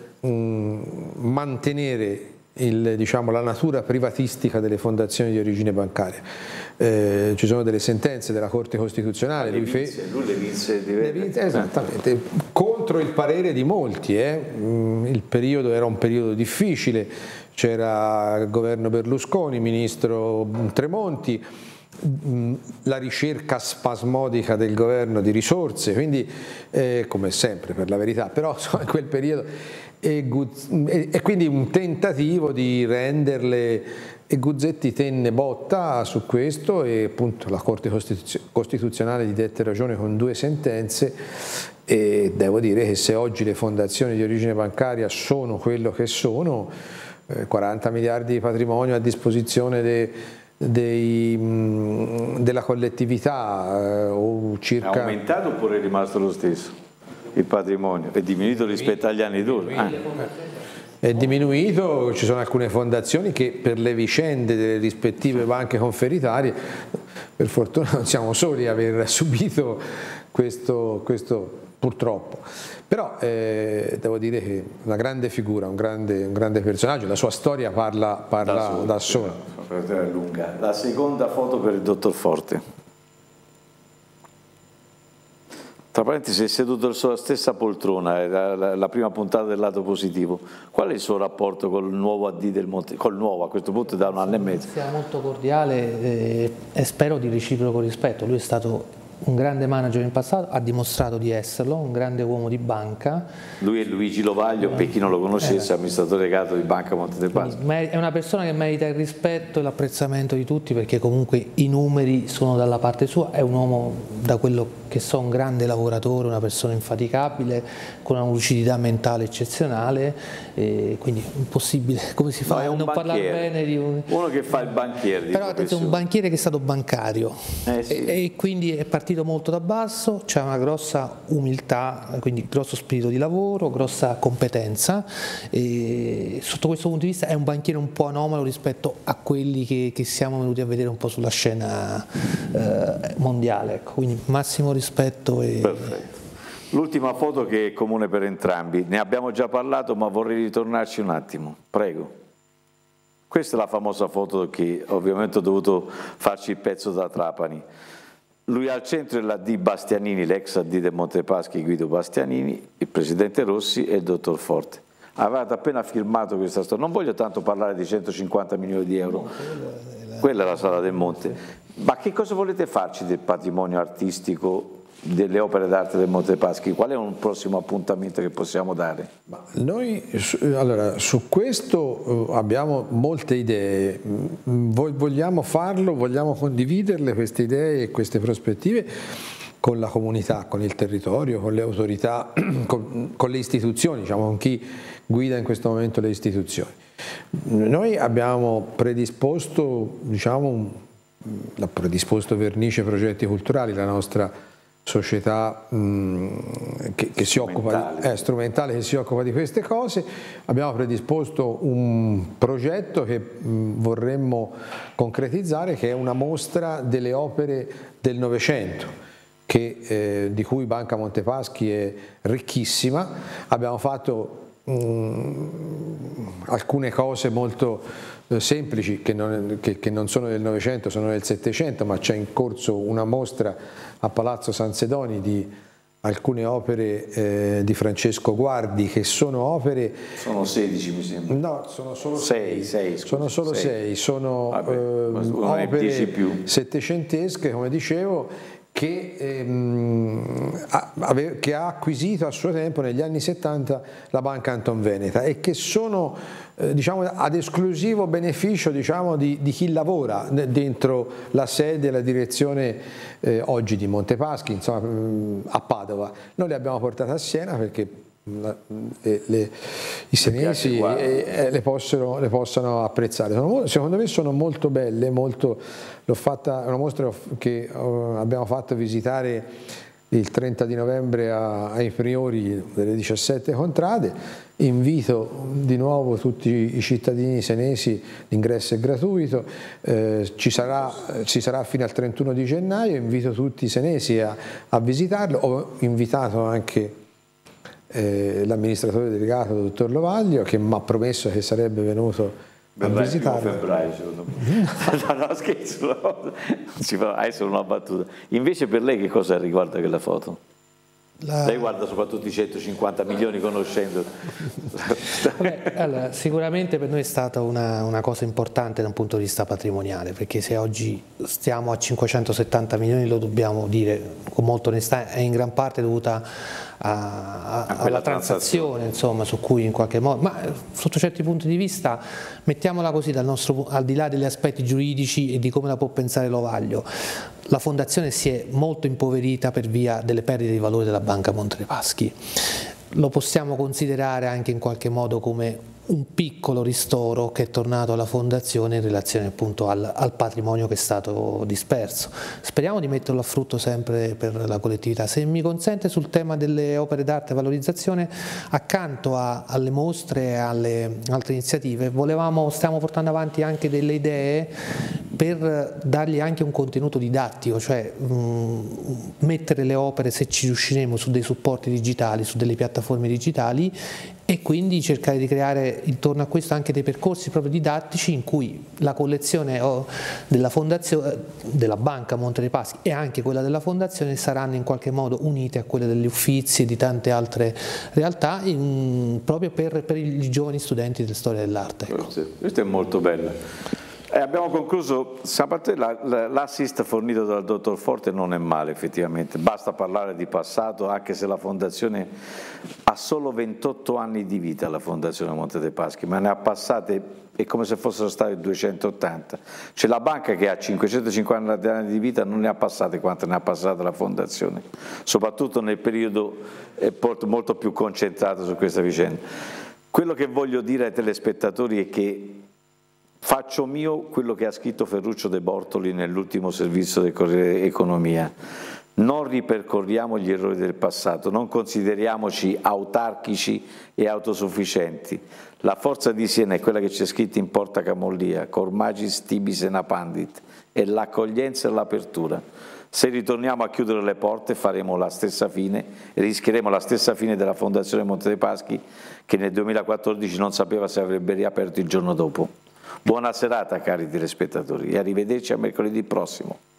mantenere il, diciamo, la natura privatistica delle fondazioni di origine bancaria. Eh, ci sono delle sentenze della Corte Costituzionale, lui, lui, vinse, lui le vinse, le vinse esattamente, contro il parere di molti. Eh. Il periodo era un periodo difficile, c'era il governo Berlusconi, ministro Tremonti, la ricerca spasmodica del governo di risorse, quindi eh, come sempre per la verità, però insomma, in quel periodo e, e, e quindi un tentativo di renderle, e Guzzetti tenne botta su questo e appunto la Corte Costituzionale gli dette ragione con due sentenze. E devo dire che se oggi le fondazioni di origine bancaria sono quello che sono, eh, quaranta miliardi di patrimonio a disposizione dei Dei, della collettività, eh, o circa... È aumentato oppure è rimasto lo stesso il patrimonio? È diminuito rispetto agli anni d'ora? Ah. È diminuito, ci sono alcune fondazioni che per le vicende delle rispettive banche conferitarie, per fortuna non siamo soli a aver subito questo, questo purtroppo. Però eh, devo dire che una grande figura, un grande, un grande personaggio, la sua storia parla, parla da sola. Da sola. È lunga. La seconda foto per il dottor Forte. Tra parentesi, è seduto sulla stessa poltrona, era la, la prima puntata del lato positivo. Qual è il suo rapporto col nuovo A D del Monte? Col nuovo, a questo punto da un anno e mezzo. È molto cordiale eh, e spero di reciproco rispetto. Lui è stato un grande manager in passato, ha dimostrato di esserlo, un grande uomo di banca. Lui è Luigi Lovaglio, per chi non lo conoscesse, eh. amministratore delegato di Banca Monte dei Paschi. È una persona che merita il rispetto e l'apprezzamento di tutti, perché comunque i numeri sono dalla parte sua, è un uomo, da quello che so, un grande lavoratore, una persona infaticabile, con una lucidità mentale eccezionale, e quindi impossibile, come si fa no, a non parlare bene di un... Uno che fa il banchiere. Però è un banchiere che è stato bancario, eh sì. e, e quindi è partito molto da basso, c'è una grossa umiltà, quindi grosso spirito di lavoro, grossa competenza, e sotto questo punto di vista è un banchiere un po' anomalo rispetto a quelli che, che siamo venuti a vedere un po' sulla scena eh, mondiale, ecco. Quindi massimo rispetto. E... Perfetto. L'ultima foto che è comune per entrambi, ne abbiamo già parlato ma vorrei ritornarci un attimo, prego. Questa è la famosa foto che ovviamente ho dovuto farci il pezzo da Trapani. Lui al centro è l'A D Bastianini, l'ex A D del Montepaschi Guido Bastianini, il presidente Rossi e il dottor Forte. Avevate appena firmato questa storia, non voglio tanto parlare di centocinquanta milioni di euro, quella è la Sala del Monte, ma che cosa volete farci del patrimonio artistico, delle opere d'arte del Montepaschi? Qual è un prossimo appuntamento che possiamo dare? Ma noi allora, su questo abbiamo molte idee, vogliamo farlo, vogliamo condividerle queste idee e queste prospettive con la comunità, con il territorio, con le autorità, con, con le istituzioni, diciamo, con chi guida in questo momento le istituzioni. Noi abbiamo predisposto, diciamo, l'ha predisposto Vernice Progetti Culturali, la nostra società mh, che, che si occupa di, eh, strumentale che si occupa di queste cose. Abbiamo predisposto un progetto che mh, vorremmo concretizzare, che è una mostra delle opere del Novecento, che, eh, di cui Banca Montepaschi è ricchissima. Abbiamo fatto mh, alcune cose molto eh, semplici che non, che, che non sono del Novecento, sono del Settecento, ma c'è in corso una mostra a Palazzo San Sedoni di alcune opere eh, di Francesco Guardi, che sono opere... Sono sedici mi sembra. No, sono solo sei. sei, scusa, sono solo sei, sei. sono Vabbè, eh, opere più. settecentesche, come dicevo, che, ehm, ha, che ha acquisito a suo tempo negli anni settanta la Banca Anton Veneta e che sono eh, diciamo, ad esclusivo beneficio diciamo, di, di chi lavora dentro la sede e la direzione eh, oggi di Montepaschi, insomma, a Padova. Noi le abbiamo portate a Siena perché La, le, le, i senesi eh, eh, le, possono, le possono apprezzare. Sono, secondo me sono molto belle, molto, l'ho fatta, è una mostra che uh, abbiamo fatto visitare il trenta di novembre a, ai priori delle diciassette contrade. Invito di nuovo tutti i cittadini senesi, l'ingresso è gratuito, eh, ci, sarà, ci sarà fino al trentuno di gennaio, invito tutti i senesi a, a visitarlo. Ho invitato anche Eh, l'amministratore delegato, dottor Lovaglio, che mi ha promesso che sarebbe venuto a visitarlo. Febbraio, secondo me. no, no, scherzo, no. Si fa, è solo una battuta. Invece per lei che cosa riguarda quella foto? La... Lei guarda soprattutto i centocinquanta milioni conoscendo. Vabbè, allora, sicuramente per noi è stata una, una cosa importante da un punto di vista patrimoniale, perché se oggi stiamo a cinquecentosettanta milioni, lo dobbiamo dire con molta onestà, è in gran parte dovuta a, a, alla transazione, insomma, su cui in qualche modo, ma sotto certi punti di vista, mettiamola così, dal nostro, al di là degli aspetti giuridici e di come la può pensare Lovaglio, la fondazione si è molto impoverita per via delle perdite di valore della Banca Monte dei Paschi. Lo possiamo considerare anche in qualche modo come un piccolo ristoro che è tornato alla fondazione in relazione appunto al, al patrimonio che è stato disperso. Speriamo di metterlo a frutto sempre per la collettività. Se mi consente, sul tema delle opere d'arte e valorizzazione, accanto a, alle mostre e alle altre iniziative, volevamo, stiamo portando avanti anche delle idee per dargli anche un contenuto didattico, cioè mh, mettere le opere, se ci riusciremo, su dei supporti digitali, su delle piattaforme digitali, e quindi cercare di creare intorno a questo anche dei percorsi proprio didattici in cui la collezione della fondazione, della Banca Monte dei Paschi e anche quella della fondazione saranno in qualche modo unite a quelle degli Uffizi e di tante altre realtà, in, proprio per, per i giovani studenti della storia dell'arte. Ecco. Questo, questo è molto bello. Eh, abbiamo concluso, l'assist fornito dal dottor Forte non è male effettivamente, basta parlare di passato, anche se la fondazione ha solo ventotto anni di vita, la fondazione Monte dei Paschi, ma ne ha passate, è come se fossero state duecentottanta, c'è la banca che ha cinquecentocinquanta anni di vita, non ne ha passate quante ne ha passate la fondazione, soprattutto nel periodo molto più concentrato su questa vicenda. Quello che voglio dire ai telespettatori è che faccio mio quello che ha scritto Ferruccio De Bortoli nell'ultimo servizio del Corriere Economia. Non ripercorriamo gli errori del passato, non consideriamoci autarchici e autosufficienti. La forza di Siena è quella che c'è scritta in Porta Camollia, cor magis tibis e napandit, è l'accoglienza e l'apertura. Se ritorniamo a chiudere le porte faremo la stessa fine, rischieremo la stessa fine della Fondazione Monte dei Paschi, che nel duemilaquattordici non sapeva se avrebbe riaperto il giorno dopo. Buona serata cari telespettatori e arrivederci a mercoledì prossimo.